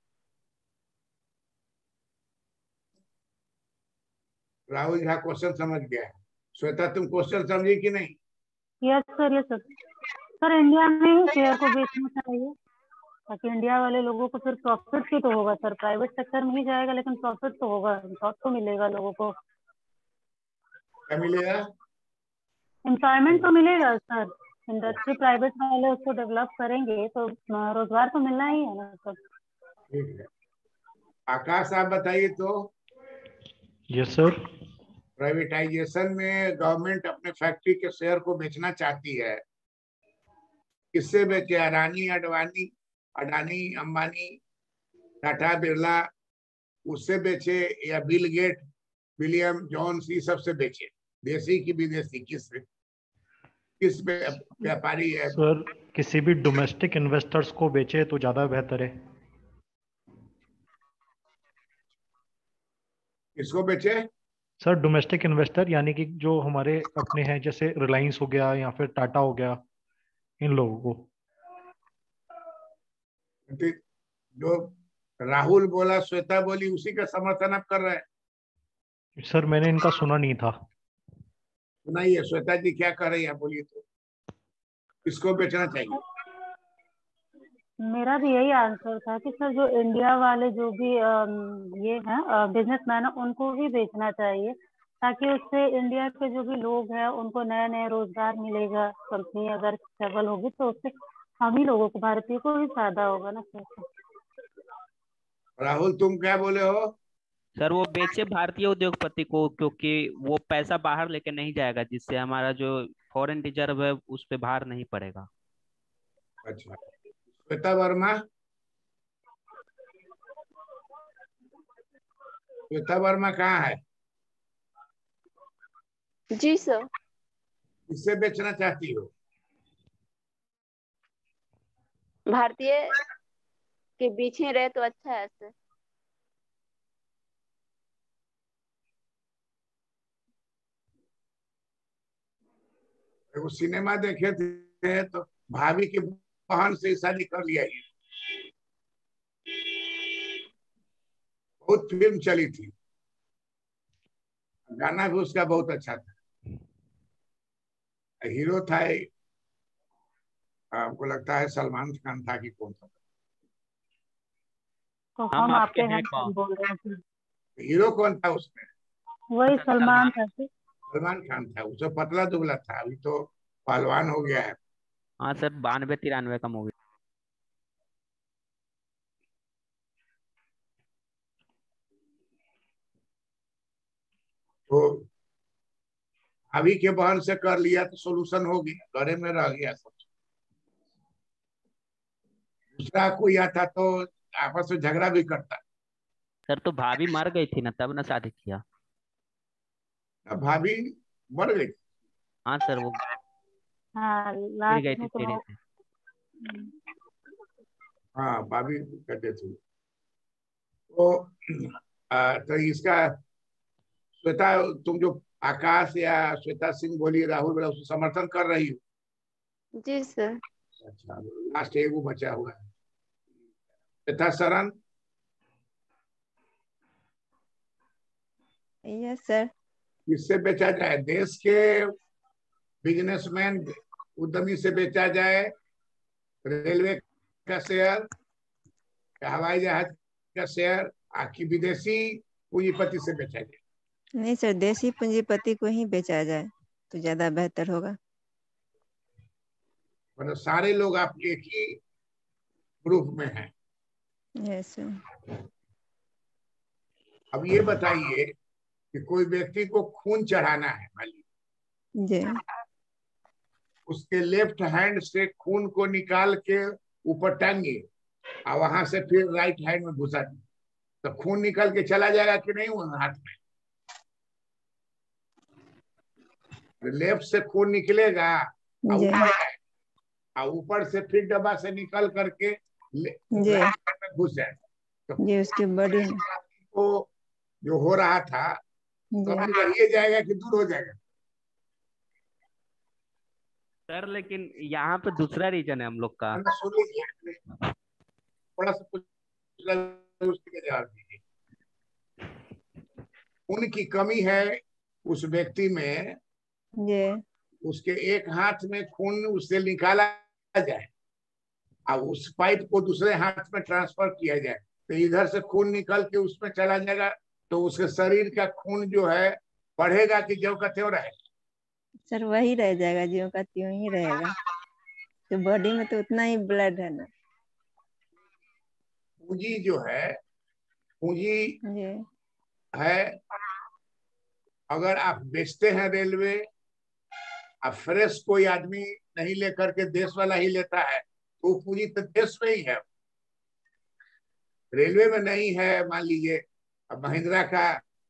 Rahul Jha question समझ गया है। श्वेता तुम क्वेश्चन समझी कि नहीं? Yes sir, yes sir. Sir India में ही शेयर को बेचना चाहिए ताकि इंडिया वाले लोगों को फिर प्रॉफिट भी तो होगा सर। प्राइवेट सेक्टर में ही जाएगा लेकिन प्रॉफिट तो होगा, जॉब तो मिलेगा लोगों को, क्या मिलेगा? एम्प्लॉयमेंट तो मिलेगा सर। इंडस्ट्री प्राइवेट वाले उसको डेवलप करेंगे तो रोजगार तो मिलना ही है ना सर। ठीक है, आकाश आप बताइए तो। Yes sir. प्राइवेटाइजेशन में गवर्नमेंट अपने फैक्ट्री के शेयर को बेचना चाहती है, किससे बेचे? अडानी, अडवाणी, अडानी, अंबानी, टाटा, बिरला, उससे बेचे या बिल गेट, विलियम जॉन्स, ये सबसे बेचे? देसी की विदेशी, किस व्यापारी है? सर किसी भी डोमेस्टिक इन्वेस्टर्स को बेचे तो ज्यादा बेहतर है। किसको बेचे? सर डोमेस्टिक इन्वेस्टर यानी कि जो हमारे अपने हैं, जैसे रिलायंस हो गया या फिर टाटा हो गया, इन लोगों को। जो राहुल बोला, श्वेता बोली, उसी का समर्थन आप कर रहे हैं? सर मैंने इनका सुना नहीं था। सुनाइए श्वेता जी क्या कर रही है, बोलिए तो। किसको बेचना चाहिए? मेरा भी यही आंसर था कि सर जो इंडिया वाले जो भी ये हैं बिजनेसमैन, उनको भी बेचना चाहिए ताकि उससे इंडिया के जो भी लोग हैं उनको नया नया रोजगार मिलेगा। कंपनी अगर स्टेबल होगी तो उससे हम ही लोगों को, भारतीय को भी फायदा होगा ना सर। राहुल तुम क्या बोले हो? सर वो बेचे भारतीय उद्योगपति को, क्योंकि वो पैसा बाहर लेके नहीं जाएगा, जिससे हमारा जो फॉरेन रिजर्व है उस पे भार नहीं पड़ेगा। अच्छा, श्वेता वर्मा, श्वेता वर्मा कहाँ है? जी सर। किससे बेचना चाहती हो? भारतीय के बीच ही रहे तो अच्छा है सर। वो सिनेमा देखे थे तो भाभी की बहन से शादी कर लिया ये। बहुत फिल्म चली थी, गाना भी उसका बहुत अच्छा था। हीरो था हमको लगता है सलमान खान था कि कौन था। तो हम हम आपके आपके हैं हम कौन? बोल रहे थे, हीरो कौन था उसमें? वही सलमान था। सलमान खान था। उससे पतला दुबला था, अभी तो पहलवान हो गया है। हाँ सर, 92-93 का मूवी। तो अभी के बहन से कर लिया तो सोल्यूशन हो गया, घरे में रह गया सब। दूसरा कोई आता तो आपस में झगड़ा भी करता। सर तो भाभी मर गई थी ना, तब ना शादी किया। अब भाभी मर गई। हाँ सर, वो हाँ गिर गई लास्ट थी में तो सीढ़ी वो से। हाँ भाभी कहते थे। तो तो इसका श्वेता, तुम जो आकाश या श्वेता सिंह बोली राहुल बोला उसको समर्थन कर रही हो? जी सर। अच्छा, लास्ट एक वो बचा हुआ है श्वेता शरण। Yes sir. किससे बेचा जाए? देश के बिजनेसमैन उद्यमी से बेचा जाए, रेलवे का शेयर, हवाई जहाज का शेयर, आखिर विदेशी पूंजीपति से बेचा जाए? नहीं सर, देसी पूंजीपति को ही बेचा जाए तो ज्यादा बेहतर होगा। मतलब सारे लोग आप एक ही ग्रुप में हैं। Yes sir. अब ये बताइए कि कोई व्यक्ति को खून चढ़ाना है, मान लीजिए जी उसके लेफ्ट हैंड से खून को निकाल के ऊपर टांगे और वहां से फिर राइट हैंड में घुसा दी, तो खून निकल के चला जाएगा कि नहीं वो हाथ में? लेफ्ट से खून निकलेगा और जी ऊपर से फिर डब्बा से निकल करके जी राइट हैंड में घुस जाएगा, तो जी उसकी बॉडी में। को जो हो रहा था जी कभी रहिए जाएगा कि दूर हो जाएगा? सर लेकिन यहाँ पे दूसरा रीजन है हम लोग का। मैंने सुन लीजिए, थोड़ा सा कुछ उसके जवाब दीजिए। उनकी कमी है उस व्यक्ति में, जी उसके एक हाथ में खून उससे निकाला जाए और उस पाइप को दूसरे हाथ में ट्रांसफर किया जाए, तो इधर से खून निकल के उसमें चला जाएगा, तो उसके शरीर का खून जो है बढ़ेगा कि ज्यों का त्यों रहेगा? सर, वही रह जाएगा, ज्यों का त्यों ही रहेगा। तो बॉडी में तो उतना ही ब्लड है ना। पूंजी जो है, पूंजी जी है, अगर आप बेचते हैं रेलवे, अब फ्रेश कोई आदमी नहीं लेकर के देश वाला ही लेता है, तो वो पूंजी तो देश में ही है, रेलवे में नहीं है। मान लीजिए अब महिंद्रा का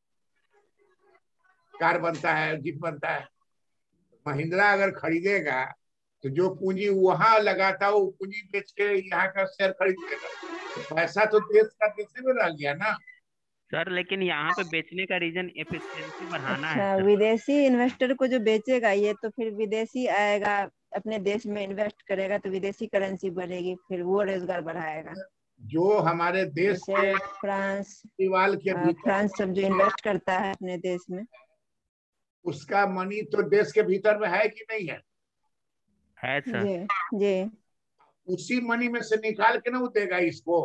कार बनता है, जीप बनता है, महिंद्रा अगर खरीदेगा तो जो पूंजी वहां लगाता है वो पूंजी बेच के यहाँ का शेयर खरीद लेगा, तो पैसा तो देश का देश में रह गया ना। सर लेकिन यहाँ पे बेचने का रीजन एफिशिएंसी बढ़ाना है अच्छा, सर। विदेशी इन्वेस्टर को जो बेचेगा ये, तो फिर विदेशी आएगा अपने देश में इन्वेस्ट करेगा तो विदेशी करेंसी बढ़ेगी, फिर वो रोजगार बढ़ाएगा। जो हमारे देश जैसे के फ्रांस दीवार के भीतर फ्रांस सब जो इन्वेस्ट करता है अपने देश में। उसका मनी तो देश के भीतर में है कि नहीं है? है सर। जी जी उसी मनी में से निकाल के ना वो देगा इसको,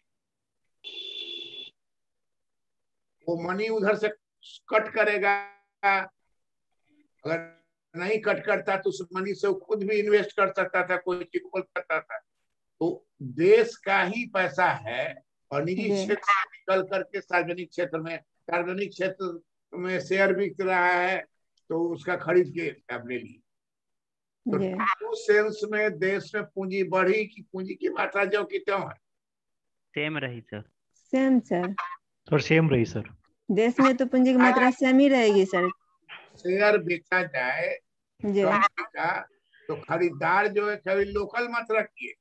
वो मनी उधर से कट करेगा। अगर नहीं कट करता तो उस मनी से वो खुद भी इन्वेस्ट कर सकता था, कोई चीज खोल सकता था। तो देश का ही पैसा है और निजी जी क्षेत्र से निकल करके सार्वजनिक क्षेत्र में, सार्वजनिक क्षेत्र में शेयर बिक रहा है तो उसका खरीद के अपने लिए, तो जी उस सेंस में देश में पूंजी बढ़ी कि पूंजी की मात्रा जो कि त्यों है? सेम रही sir. Same sir. Sir same रही सर। देश में तो पूंजी की मात्रा सेम ही रहेगी सर। शेयर बेचा जाए जी कंपनी का, तो खरीदार जो है कभी लोकल मत रखिए,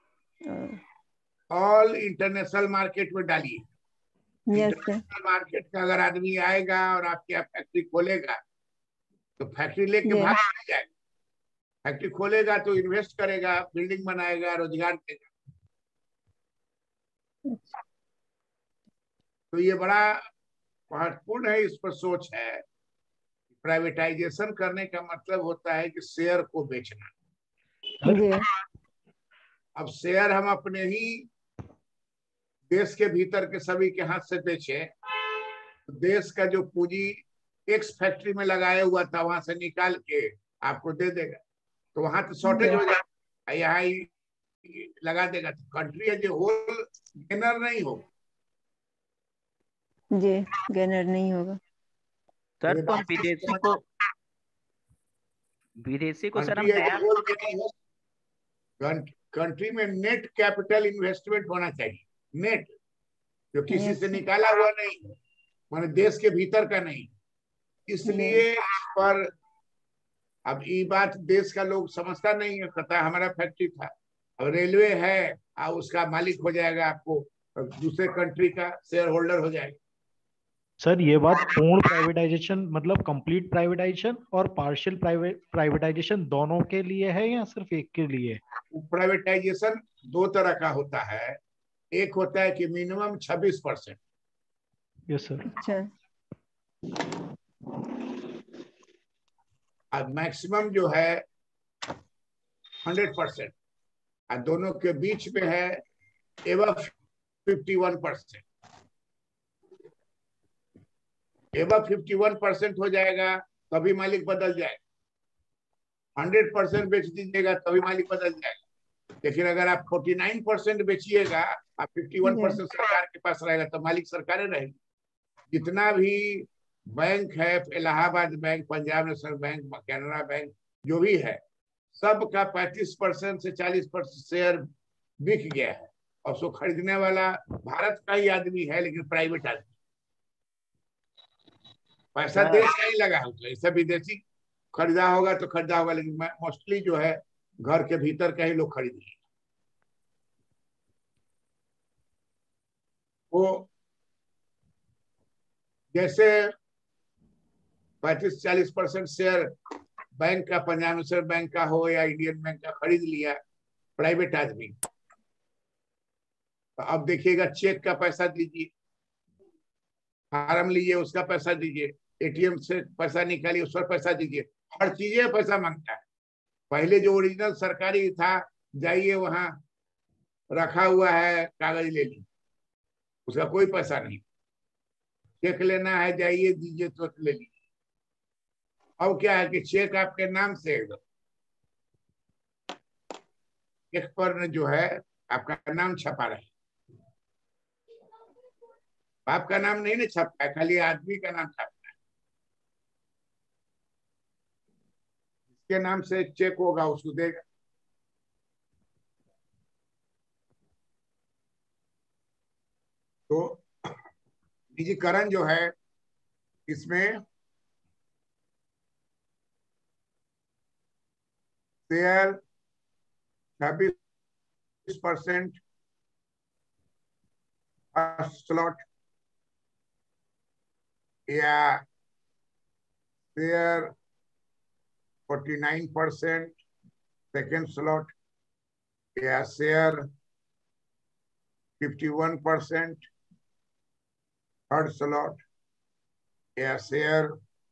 ऑल इंटरनेशनल मार्केट में डालिए। Yes sir. इंटरनेशनल मार्केट का अगर आदमी आएगा और आपके यहाँ फैक्ट्री खोलेगा तो फैक्ट्री लेके जी भाग नहीं जाएगा, फैक्ट्री खोलेगा तो इन्वेस्ट करेगा, बिल्डिंग बनाएगा, रोजगार देगा। तो ये बड़ा महत्वपूर्ण है, इस पर सोच है। प्राइवेटाइजेशन करने का मतलब होता है कि शेयर को बेचना। जी अब शेयर हम अपने ही देश के भीतर के सभी के हाथ से बेचे तो देश का जो पूंजी एक्स फैक्ट्री में लगाया हुआ था वहां से निकाल के आपको दे देगा, तो वहां तो शॉर्टेज हो जाएगा, यहाँ ही लगा देगा, तो country as a whole gainer नहीं होगा। जी गेनर नहीं होगा। सर ये तो हम बात विदेशी को सर हम कंट्री एज ए नया होल कंट्री में नेट कैपिटल इन्वेस्टमेंट होना चाहिए, नेट, जो किसी से Yes, निकाला हुआ नहीं, माने देश के भीतर का नहीं। इसलिए इस पर अब ये बात देश का लोग समझता नहीं है, कहता है हमारा फैक्ट्री था, अब रेलवे है और उसका मालिक हो जाएगा, आपको दूसरे कंट्री का शेयर होल्डर हो जाएगा। सर ये बात पूर्ण प्राइवेटाइजेशन मतलब कंप्लीट प्राइवेटाइजेशन और पार्शियल प्राइवेटाइजेशन दोनों के लिए है या सिर्फ एक के लिए? प्राइवेटाइजेशन दो तरह का होता है, एक होता है कि मिनिमम 26%, यस सर। अच्छा और मैक्सिमम जो है 100%, और दोनों के बीच में है एवं 51%। एवं 51% हो जाएगा तभी मालिक बदल जाएगा, 100% बेच दीजिएगा तभी मालिक बदल जाएगा। लेकिन अगर आप 49% बेचिएगा, आप 51% सरकार के पास रहेगा, तो मालिक सरकारें रहेगी। जितना भी बैंक है, Allahabad bank, Punjab national bank, Canara bank, जो भी है, सबका 35% से 40% शेयर बिक गया है, और उसको खरीदने वाला भारत का ही आदमी है, लेकिन प्राइवेट आदमी, पैसा देश का ही लगा होगा। ऐसा विदेशी खरीदा होगा तो खरीदा होगा, लेकिन मोस्टली जो है घर के भीतर का ही लोग खरीदेंगे। वो जैसे 35-40% शेयर बैंक का, पंजाब नेशनल बैंक का हो या इंडियन बैंक का खरीद लिया प्राइवेट आदमी, तो अब देखिएगा चेक का पैसा दीजिए, फार्म लीजिए उसका पैसा दीजिए, एटीएम से पैसा निकालिए उस पर पैसा दीजिए, हर चीजें पैसा मांगता है। पहले जो ओरिजिनल सरकारी था, जाइए वहां रखा हुआ है, कागज ले लीजिए, उसका कोई पैसा नहीं। चेक लेना है, जाइए दीजिए तो ले लीजिए। अब क्या है कि चेक आपके नाम से चेक पर जो है आपका नाम छपा रहे, आपका नाम नहीं ना छपता है, खाली आदमी का नाम छपता है। जिसके नाम से चेक होगा उसको देगा। तो निजीकरण जो है, इसमें शेयर 26% फर्स्ट स्लॉट, या शेयर 49% सेकेंड स्लॉट, या शेयर 51% थर्ड स्लॉट, या शेयर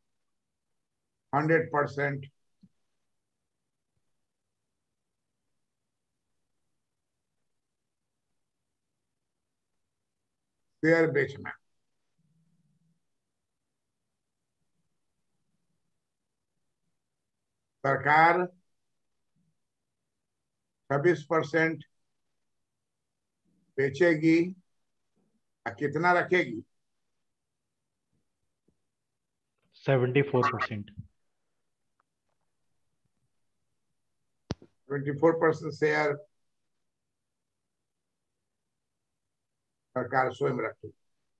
100% शेयर बेचना। सरकार 26% बेचेगी, और कितना रखेगी? 74%। 24% शेयर सरकार स्वयं रखेगी।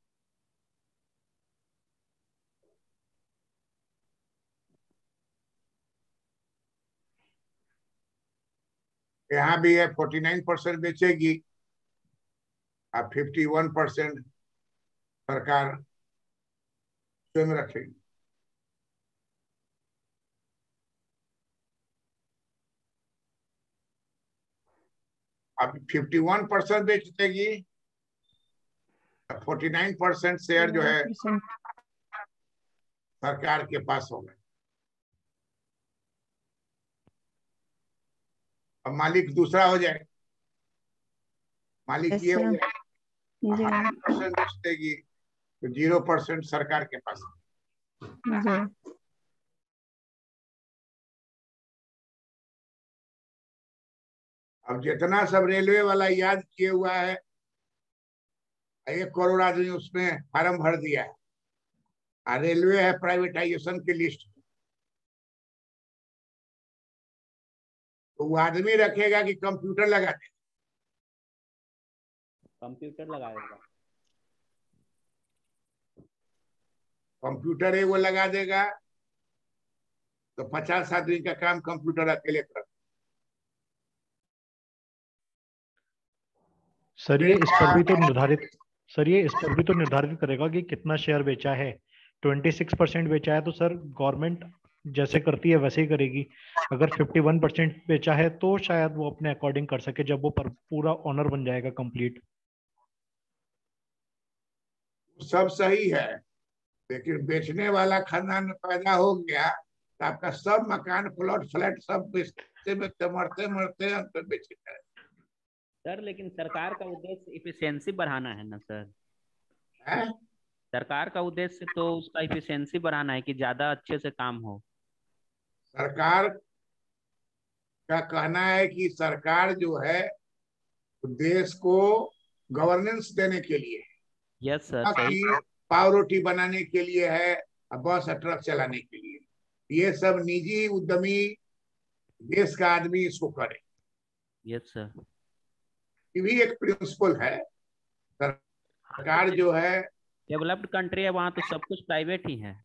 यहाँ भी है 49% बेचेगी, और 51% सरकार स्वयं रखेगी। अब 51% बेच देगी, 49% शेयर जो है सरकार के पास होगा। अब मालिक दूसरा हो जाए, मालिक ये हो जाए, 100% बेच देगी तो 0% सरकार के पास। अब जितना सब रेलवे वाला याद किए हुआ है, 1 करोड़ आदमी उसमें फार्म भर दिया है, और रेलवे है प्राइवेटाइजेशन की लिस्ट में, तो वो आदमी रखेगा कि कंप्यूटर लगा देगा? कंप्यूटर लगाएगा। कंप्यूटर है वो लगा देगा तो 50 आदमी का काम कंप्यूटर अकेले कर। सर ये इस पर भी तो निर्धारित करेगा कि कितना शेयर बेचा है। 26% बेचा है तो सर गवर्नमेंट जैसे करती है वैसे ही करेगी। अगर 51% बेचा है तो शायद वो अपने अकॉर्डिंग कर सके जब वो पूरा ऑनर बन जाएगा कंप्लीट। सब सही है, लेकिन बेचने वाला खानदान पैदा हो गया तो आपका सब मकान प्लॉट फ्लैट सब बेचते बेचते मरते मरते अंत में बेचेगा। सर लेकिन सरकार का उद्देश्य इफिशियंसी बढ़ाना है ना सर। है? सरकार का उद्देश्य तो उसका इफिशियंसी बढ़ाना है कि ज्यादा अच्छे से काम हो। सरकार का कहना है कि सरकार जो है देश को गवर्नेंस देने के लिए, यस सर, सही। कि पाव रोटी बनाने के लिए है, बस ट्रक चलाने के लिए, ये सब निजी उद्यमी देश का आदमी इसको करे। Yes sir. ये भी एक प्रिंसिपल है। सरकार जो है, डेवलप्ड कंट्री है वहां तो सब कुछ प्राइवेट ही है।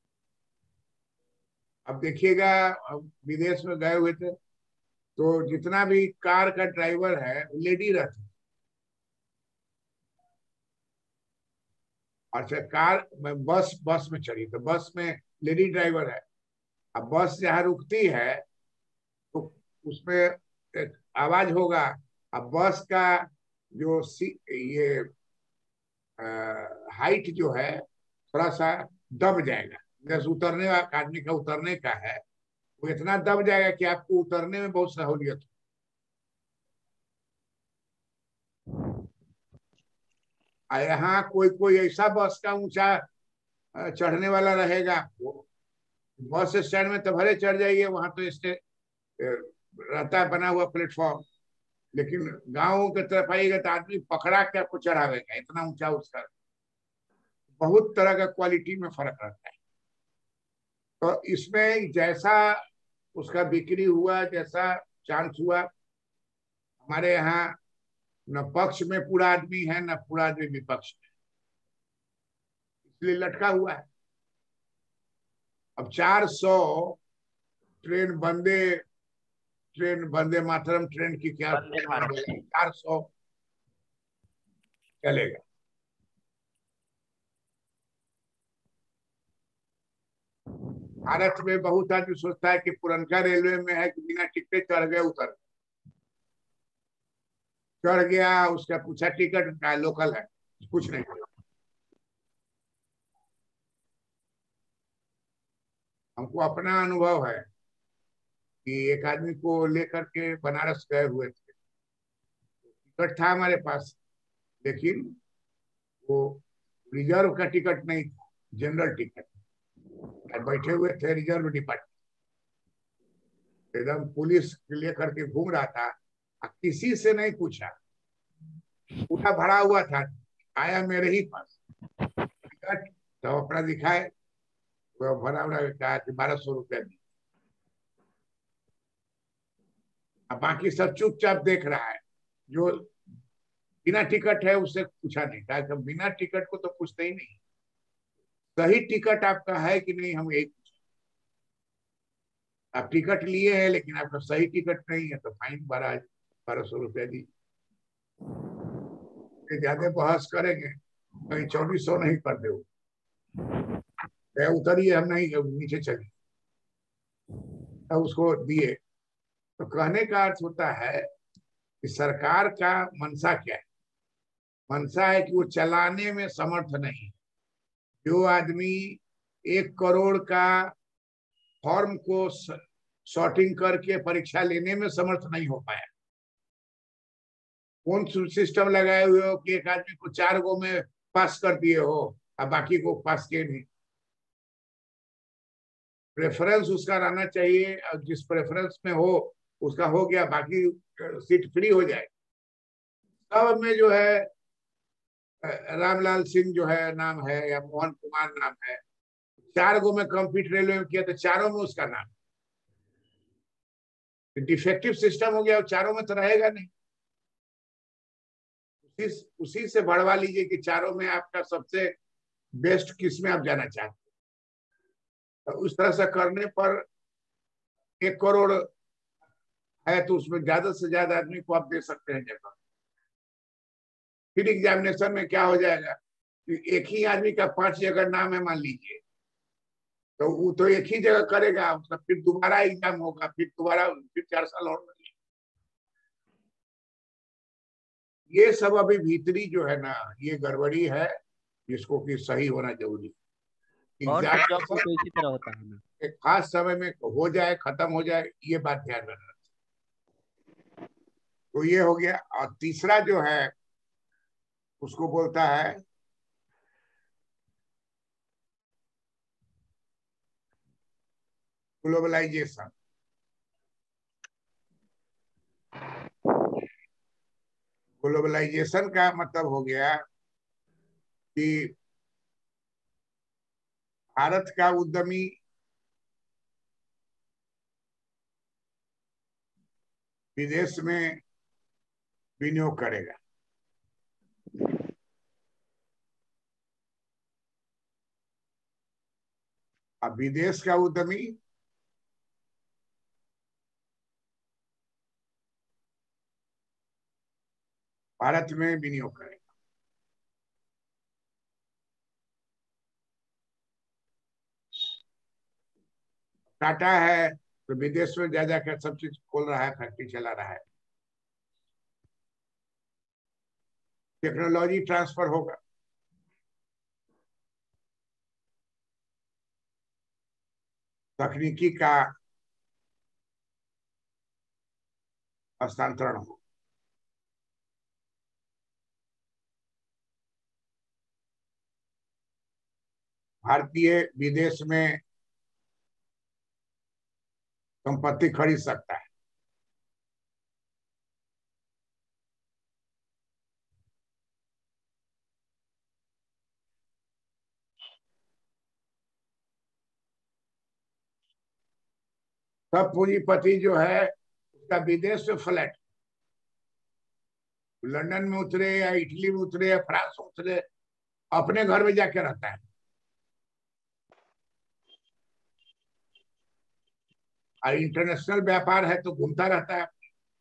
अब देखिएगा, विदेश में गए हुए थे तो जितना भी कार का ड्राइवर है लेडी रहती, अच्छा कार में बस में चढ़ी तो बस में लेडी ड्राइवर है। अब बस जहाँ रुकती है तो उसमें एक आवाज होगा। अब बस का जो ये हाइट जो है थोड़ा सा दब जाएगा, जैसे उतरने वाला आदमी का उतरने का है वो इतना दब जाएगा कि आपको उतरने में बहुत सहूलियत हो। यहाँ कोई कोई ऐसा बस का ऊंचा चढ़ने वाला रहेगा, आपको बस स्टैंड में तो भले चढ़ जाइए, वहां तो रहता है बना हुआ प्लेटफॉर्म, लेकिन गाँव की तरफ आइएगा तो आदमी पकड़ा के आपको चढ़ावेगा, इतना ऊंचा उसका। बहुत तरह का क्वालिटी में फर्क रहता है। तो इसमें जैसा उसका बिक्री हुआ, जैसा चांस हुआ, हमारे यहाँ न पक्ष में पूरा आदमी है न पूरा आदमी विपक्ष में, इसलिए लटका हुआ है। अब 400 वंदे मातरम ट्रेन की क्या 400 चलेगा। भारत में बहुत आदमी सोचता है कि पुरनका रेलवे में है कि बिना टिकट चढ़ गए उतर चढ़ गया, उसका पूछा टिकट का लोकल है, कुछ नहीं। हमको अपना अनुभव है कि एक आदमी को लेकर के बनारस गए हुए थे, टिकट था हमारे पास, लेकिन वो रिजर्व का टिकट नहीं था, जनरल टिकट। बैठे हुए थे रिजर्व डिपार्टमेंट, एकदम पुलिस लेकर के घूम रहा था, किसी से नहीं पूछा, पूरा भरा हुआ था, आया मेरे ही पास टिकट तो अपना दिखाए, वो भरा भरा कहा कि 1200 रुपया दी। अब बाकी सब चुपचाप देख रहा है, जो बिना टिकट है उससे पूछा नहीं, कहा बिना टिकट को तो पूछते ही नहीं, सही टिकट आपका है कि नहीं हम यही पूछे। आप टिकट लिए हैं लेकिन आपका सही टिकट नहीं है तो फाइन 1200 रुपया दी। ज्यादा बहस करेंगे कहीं 2400 नहीं कर दे, उतरिए, हम नहीं नीचे चलिए, तब उसको दिए। तो कहने का अर्थ होता है कि सरकार का मंशा क्या है। मंशा है कि वो चलाने में समर्थ नहीं। जो आदमी 1 करोड़ का फॉर्म को सॉर्टिंग करके परीक्षा लेने में समर्थ नहीं हो पाया, कौन सिस्टम लगाए हुए हो कि एक आदमी को 4 गो में पास कर दिए हो और बाकी को पास किए नहीं। प्रेफरेंस उसका रहना चाहिए, और जिस प्रेफरेंस में हो उसका हो गया, बाकी सीट फ्री हो जाए। सब में जो है रामलाल सिंह जो है नाम है, या मोहन कुमार नाम है, 4 गो में कंप्लीट रेलवे में किया तो चारों में उसका नाम। डिफेक्टिव सिस्टम हो गया, चारों में तो रहेगा नहीं। उसी से बढ़वा लीजिए कि चारों में आपका सबसे बेस्ट किस में आप जाना चाहते हैं। तो उस तरह से करने पर 1 करोड़ है तो उसमें ज्यादा से ज्यादा आदमी को आप दे सकते हैं जगह। फिर एग्जामिनेशन में क्या हो जाएगा कि एक ही आदमी का 5 जगह नाम है मान लीजिए, तो वो तो एक ही जगह करेगा, मतलब फिर दोबारा एग्जाम होगा, फिर 4 साल और लगेगा। ये सब अभी भीतरी जो है ना, ये गड़बड़ी है, जिसको कि सही होना जरूरी है। और एग्जाम जॉब में तो इसी तरह होता है ना, एक खास समय में हो जाए, खत्म हो जाए, ये बात ध्यान रखना। तो ये हो गया। और तीसरा जो है उसको बोलता है ग्लोबलाइजेशन। ग्लोबलाइजेशन का मतलब हो गया कि भारत का उद्यमी विदेश में विनियोग करेगा, अब विदेश का उद्यमी भारत में विनियोग करेगा। टाटा है तो विदेश में जा जाकर सब चीज खोल रहा है, फैक्ट्री चला रहा है। टेक्नोलॉजी ट्रांसफर होगा, तकनीकी का हस्तांतरण हो। भारतीय विदेश में संपत्ति खरीद सकता है। सब पूंजीपति जो है उसका विदेश में फ्लैट, लंदन में उतरे या इटली में उतरे या फ्रांस में उतरे, अपने घर में जाके रहता है। और इंटरनेशनल व्यापार है तो घूमता रहता है।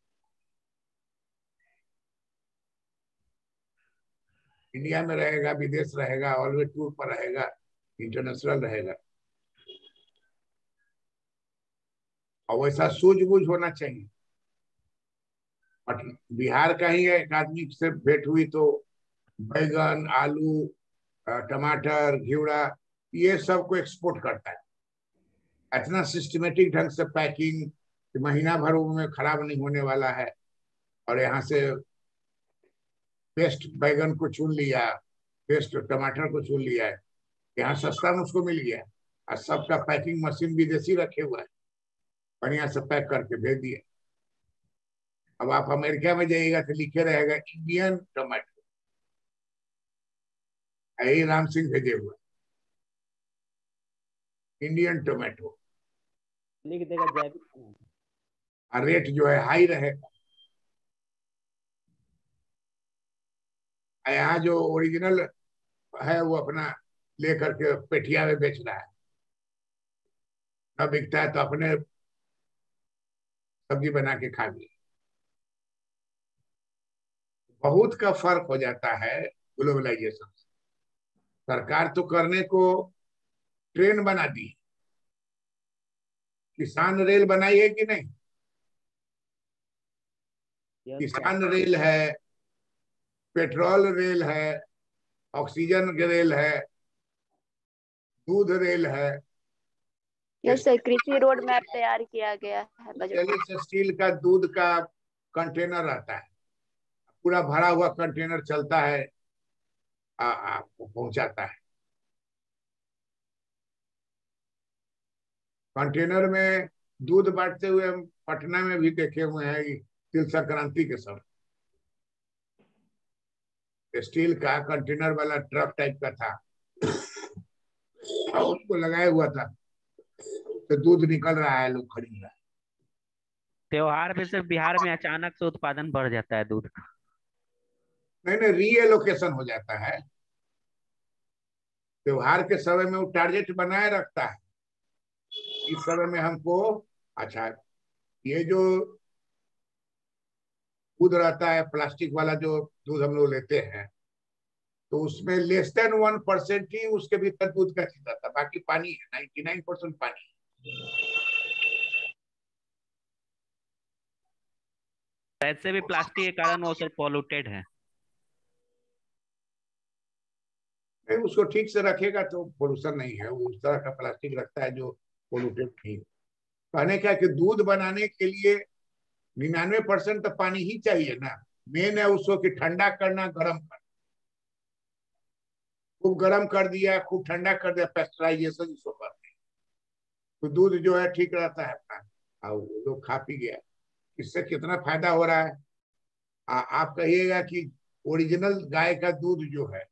इंडिया में रहेगा, विदेश रहेगा, ऑलवेज टूर पर रहेगा, इंटरनेशनल रहेगा। और वैसा सूझबूझ होना चाहिए। और बिहार का ही एक आदमी से भेंट हुई तो बैगन, आलू, टमाटर, घिवड़ा, ये सब को एक्सपोर्ट करता है। इतना सिस्टमेटिक ढंग से पैकिंग कि महीना भर में खराब नहीं होने वाला है। और यहाँ से बेस्ट बैगन को चुन लिया, बेस्ट टमाटर को चुन लिया है, यहाँ सस्ता में उसको मिल गया। और सबका पैकिंग मशीन विदेशी रखे हुआ है, बढ़िया से पैक करके भेज दिया। अब आप अमेरिका में जाइएगा तो लिखे रहेगा इंडियन टमाटो, यही राम सिंह भेजे हुआ इंडियन टोमेटो। लिख देगा जैविक। और रेट जो है हाई रहेगा। यहाँ जो ओरिजिनल है वो अपना लेकर के पेटिया में बेच रहा है, न बिकता है तो अपने सब्जी बना के खा लिए। बहुत का फर्क हो जाता है ग्लोबलाइजेशन से। सरकार तो करने को ट्रेन बना दी, किसान रेल बनाई है कि नहीं? किसान रेल है, पेट्रोल रेल है, ऑक्सीजन रेल है, दूध रेल है। यस सर, कृषि रोड मैप तैयार किया गया है बजट। स्टेनलेस स्टील का दूध का कंटेनर रहता है, पूरा भरा हुआ कंटेनर चलता है, आपको पहुंचाता है। कंटेनर में दूध बांटते हुए हम पटना में भी देखे हुए हैं, तिल संक्रांति के समय स्टील का कंटेनर वाला ट्रक टाइप का था, उसको लगाया हुआ था, तो दूध निकल रहा है, लोग खरीद रहे हैं। त्योहार पे सिर्फ बिहार में अचानक से उत्पादन बढ़ जाता है दूध का। नहीं, रीएलोकेशन हो जाता है। त्योहार के समय में वो टारगेट बनाए रखता है, इस समय में हमको, अच्छा ये जो दूध रहता है प्लास्टिक वाला, जो दूध हम लोग लेते हैं, तो उसमें लेस देन 1% ही उसके भीतर दूध का चीज आता है, बाकी पानी है, 99% पानी। ऐसे भी प्लास्टिक के कारण वो सर पॉल्यूटेड है। नहीं, उसको ठीक से रखेगा तो पोल्यूशन नहीं है, वो उस तरह का प्लास्टिक रखता है जो पोल्यूटेड नहीं। कहने क्या कि दूध बनाने के लिए 99% तो पानी ही चाहिए ना। मेन है उसको कि ठंडा करना, गर्म करना। खूब गर्म कर दिया, खूब ठंडा कर दिया, पेस्चराइजेशन इसको करते हैं, तो दूध जो है ठीक रहता है अपना, और लोग खा पी गया। इससे कितना फायदा हो रहा है। आप कहिएगा कि ओरिजिनल गाय का दूध जो है,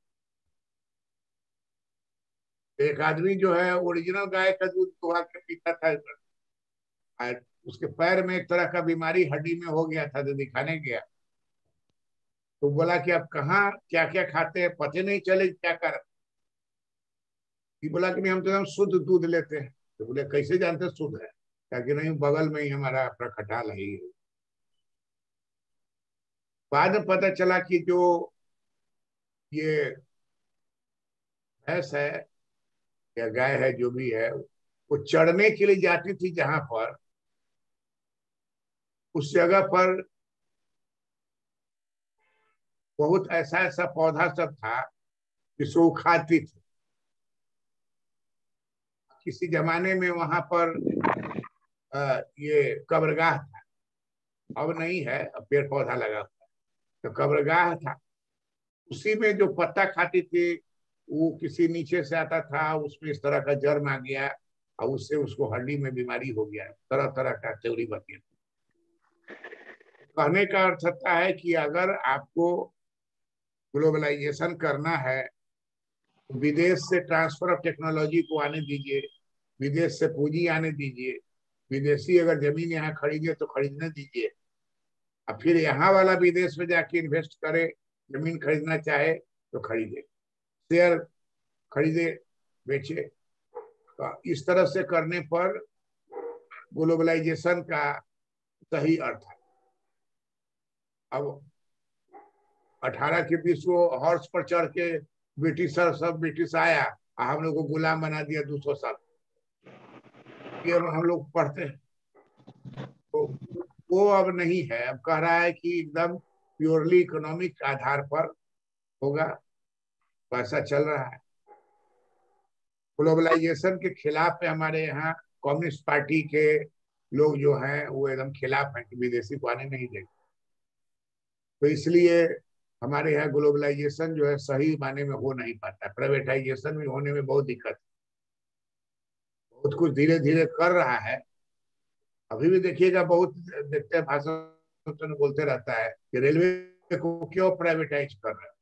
एक आदमी जो है ओरिजिनल गाय का दूध दुहा के पीता था, उसके पैर में एक तरह का बीमारी हड्डी में हो गया था, तो दिखाने गया, तो बोला कि आप कहाँ क्या क्या खाते हैं, पता नहीं चले क्या कर। बोला कि नहीं, हम तो एकदम शुद्ध दूध लेते हैं। तो बोले कैसे जानते शुद्ध है? क्या नहीं, बगल में ही हमारा अपना खटाल है ही। बाद में पता चला कि जो ये भैंस है या गाय है, जो भी है, वो चढ़ने के लिए जाती थी जहां पर, उस जगह पर बहुत ऐसा ऐसा पौधा सब था जिसको खाती थी। किसी जमाने में वहां पर ये कब्रगाह था, अब नहीं है, अब पेड़ पौधा लगा हुआ है, तो कब्रगाह था। उसी में जो पत्ता खाती थी, वो किसी नीचे से आता था, उसमें इस तरह का जर्म आ गया, और उससे उसको हड्डी में बीमारी हो गया। तरह तरह का थ्योरी बनी। कहने का अर्थ होता है कि अगर आपको ग्लोबलाइजेशन करना है, तो विदेश से ट्रांसफर ऑफ टेक्नोलॉजी को आने दीजिए, विदेश से पूंजी आने दीजिए, विदेशी अगर जमीन यहाँ खरीदे तो खरीदने दीजिए, अब फिर यहाँ वाला विदेश में जाके इन्वेस्ट करे, जमीन खरीदना चाहे तो खरीदे, शेयर खरीदे, बेचे। तो इस तरह से करने पर ग्लोबलाइजेशन का सही अर्थ है। अब 18 के 20 को हॉर्स पर चढ़ के ब्रिटिश आया, हम लोग को गुलाम बना दिया 200 साल। ये हम लोग पढ़ते हैं, तो वो अब नहीं है। अब कह रहा है कि एकदम प्योरली इकोनॉमिक आधार पर होगा, पैसा चल रहा है। ग्लोबलाइजेशन के खिलाफ है हमारे यहाँ कम्युनिस्ट पार्टी के लोग जो हैं, वो एकदम खिलाफ हैं कि विदेशी को आने नहीं देंगे। तो इसलिए हमारे यहाँ ग्लोबलाइजेशन जो है सही माने में हो नहीं पाता, प्राइवेटाइजेशन में होने में बहुत दिक्कत है। बहुत कुछ धीरे धीरे कर रहा है। अभी भी देखिएगा, बहुत देखते हैं भाषण बोलते रहता है कि रेलवे को क्यों प्राइवेटाइज कर रहा है,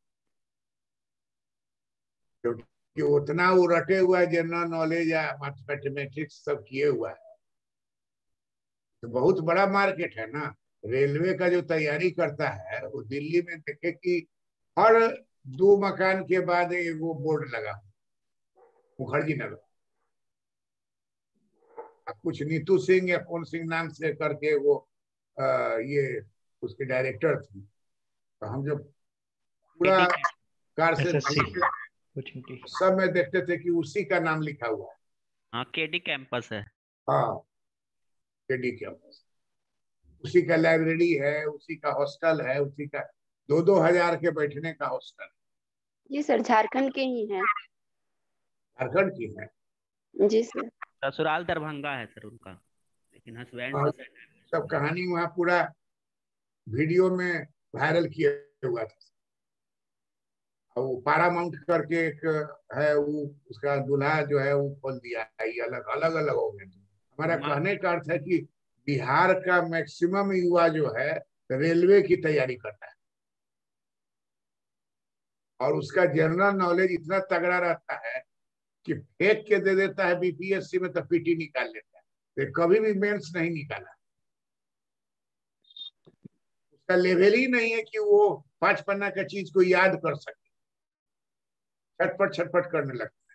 क्योंकि उतना वो रटे हुआ है, जनरल नॉलेज या मैथमेटिक्स सब किए हुआ है, तो बहुत बड़ा मार्केट है ना। रेलवे का जो तैयारी करता है, वो दिल्ली में देखे कि हर 2 मकान के बाद वो बोर्ड लगा, मुखर्जी नगर। कुछ नीतू सिंह या कौन सिंह नाम से करके वो ये उसके डायरेक्टर थी। तो हम जब पूरा कार से सब में देखते थे कि उसी का नाम लिखा हुआ है। हाँ, केडी कैंपस है। हाँ, केडी कैंपस। उसी का लाइब्रेरी है, उसी का हॉस्टल है, उसी का 2-2 हजार के बैठने का हॉस्टल। जी सर, झारखंड के ही हैं। झारखंड की है? जी सर। ससुराल दरभंगा है सर उनका, लेकिन हस्बैंड और सब कहानी वहाँ पूरा वीडियो में वायरल किया हुआ था। और वो पारामाउंट करके एक है, वो उसका दूल्हा जो है वो खोल दिया है। ये अलग अलग अलग हो गए। हमारा कहने का अर्थ है कि बिहार का मैक्सिमम युवा जो है रेलवे की तैयारी करता है, और उसका जनरल नॉलेज इतना तगड़ा रहता है कि फेंक के दे देता है बीपीएससी में, तो पीटी निकाल लेता है। तो कभी भी मेंस नहीं निकाला। उसका लेवल ही नहीं है कि वो 5 पन्ना का चीज को याद कर सके, छटपट छटपट करने लगता है।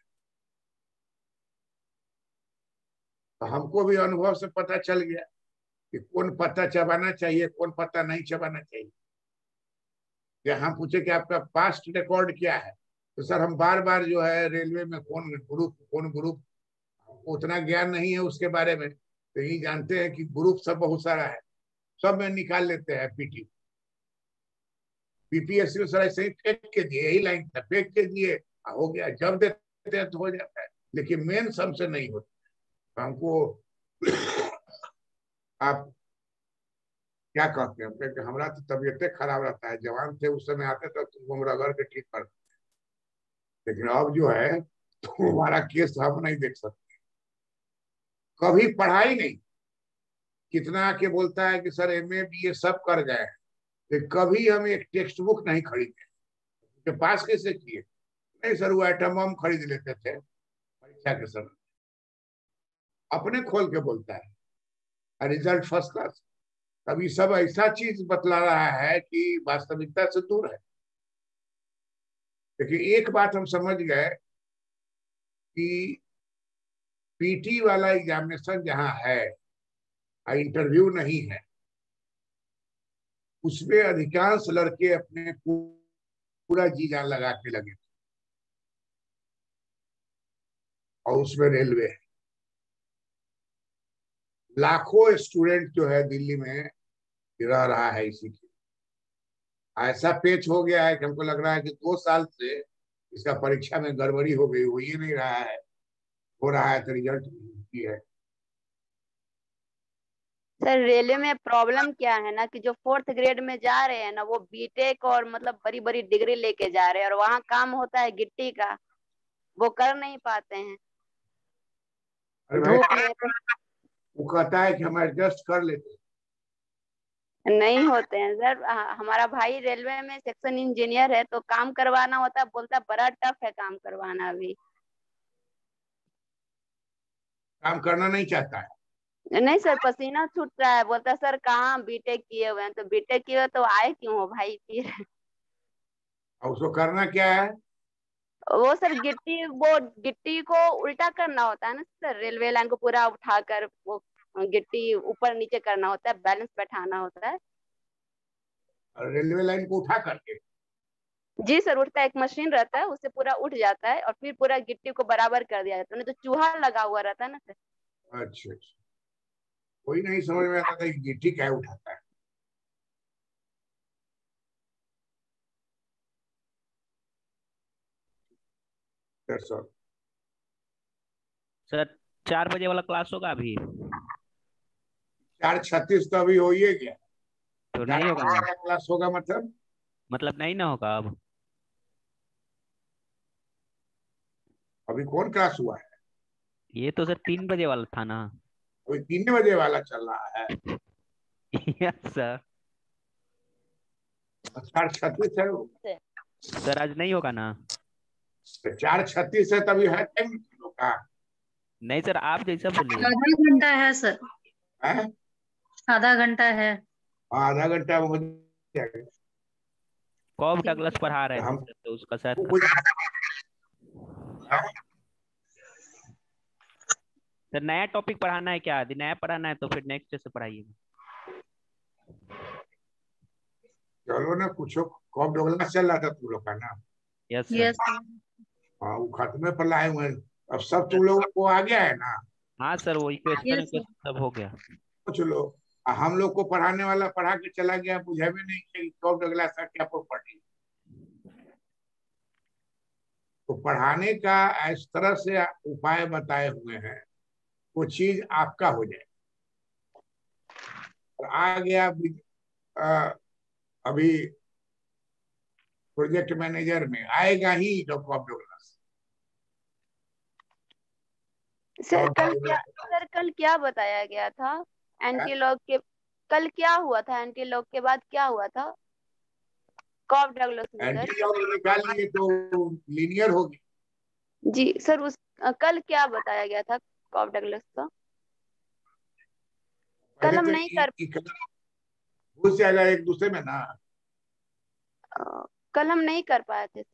तो हमको भी अनुभव से पता चल गया कि कौन पत्ता चबाना चाहिए, कौन पत्ता नहीं चबाना चाहिए। या हम पूछे कि आपका पास्ट रिकॉर्ड क्या है, तो सर हम बार बार जो है रेलवे में कौन ग्रुप, उतना ज्ञान नहीं है उसके बारे में। तो यही जानते हैं कि ग्रुप सब बहुत सारा है, सब में निकाल लेते हैं पीटी। बीपीएससी में सर ऐसे ही फेंक के दिए, यही लाइन था, फेंक के दिए हो गया। जब देते हैं तो हो जाता है, लेकिन मेन सबसे नहीं होता। हमको आप क्या कहते हैं? कि हमारा तो तबीयतें खराब रहता है। जवान थे उस समय आते तब तुमको हम रगड़ के ठीक कर, लेकिन अब जो है तो हमारा केस हम नहीं देख सकते। कभी पढ़ाई नहीं, कितना आके बोलता है कि सर एमए बीए सब कर गए, तो कभी हम एक टेक्स्ट बुक नहीं खरीदे। के पास कैसे किए? नहीं सर, वो एटम बम खरीद लेते थे परीक्षा के समय। अपने खोल के बोलता है रिजल्ट फर्स्ट क्लास। अभी सब ऐसा चीज बतला रहा है कि वास्तविकता से दूर है। लेकिन एक बात हम समझ गए कि पीटी वाला एग्जामिनेशन जहां है, इंटरव्यू नहीं है, उसमें अधिकांश लड़के अपने पूरा जी जान लगा के लगे, और उसमें रेलवे है। लाखों स्टूडेंट जो है दिल्ली में रह रहा है इसी के। ऐसा पेच हो गया है कि हमको लग रहा है कि 2 साल से इसका परीक्षा में गड़बड़ी हो गई, हो ही नहीं रहा है, हो रहा है तो रिजल्ट भी है। सर रेलवे में प्रॉब्लम क्या है ना कि जो 4th ग्रेड में जा रहे हैं ना, वो बीटेक और मतलब बड़ी बड़ी डिग्री लेके जा रहे हैं, और वहाँ काम होता है गिट्टी का, वो कर नहीं पाते हैं। अरे धूप भाई, में वो कहता है कि हम एडजस्ट कर लेते हैं। नहीं होते हैं सर। हमारा भाई रेलवे में सेक्शन इंजीनियर है, तो काम करवाना होता है, बोलता है बड़ा टफ है काम करवाना अभी। काम करना नहीं चाहता है। नहीं सर, पसीना छूट रहा है, बोलता है सर कहाँ बीटेक किए हुए हैं। तो बीटेक किए हुए तो आए क्यों हो भाई फिर? और उसको करना क्या है? वो सर गिट्टी को उल्टा करना होता है ना सर, रेलवे लाइन को पूरा उठाकर वो गिट्टी ऊपर नीचे करना होता है, बैलेंस बैठाना होता है। और रेलवे लाइन को उठा करके? जी सर, उठता है, एक मशीन रहता है, उससे पूरा उठ जाता है और फिर पूरा गिट्टी को बराबर कर दिया जाता है। नहीं तो चूहा लगा हुआ रहता है ना सर। अच्छा अच्छा, कोई नहीं समझ में आता था कि गिट्टी क्या उठाता है। That's all. सर 4 बजे वाला क्लास होगा अभी? 4:36 तो अभी हो ही गया। तो नहीं होगा ना? क्लास होगा मतलब नहीं ना होगा अब? अभी कौन क्लास हुआ है? ये तो सर 3 बजे वाला था ना। अभी 3 बजे वाला चल रहा है। Yes sir. 4:36 है। सर आज नहीं होगा ना? 4:36 है, तभी है टाइम का। नहीं सर, आप जैसा बोलिए। आधा घंटा है सर, है? आधा घंटा है। आधा घंटा में हो जाएगा। कॉब डगलस पढ़ा रहे थे हम सर, तो उसका सर सर नया टॉपिक पढ़ाना है क्या? यदि नया पढ़ाना है तो फिर नेक्स्ट से पढ़ाइए। चलो ना, कुछ कॉम डोगला चल रहा था तुम लोग का ना। Yes sir. यस हाँ, वो खत्मे पर लाए हुए हैं। अब सब तुम लोगों को आ गया है ना? हाँ सर, वो इक्वेशन यस सब हो गया। कुछ लोग हम लोग को पढ़ाने वाला पढ़ा के चला गया, बुझे भी नहीं कि कॉफ डगलस का क्या प्रॉपर्टी। तो पढ़ाने का इस तरह से उपाय बताए हुए हैं, वो चीज आपका हो जाए। और आ गया अभी प्रोजेक्ट मैनेजर में आएगा ही कॉफ डगलस। सर कल क्या बताया गया था एंटीलॉग के? कल क्या हुआ था एंटीलॉग के बाद, क्या हुआ था कॉफ डगलस में? सर एंटीलॉग निकाल लिए तो लीनियर होगी। जी सर, उस कल क्या बताया गया था कॉफ डगलस का? कल हम नहीं कर घुस जाएगा एक दूसरे में ना, कल हम नहीं कर पाए थे।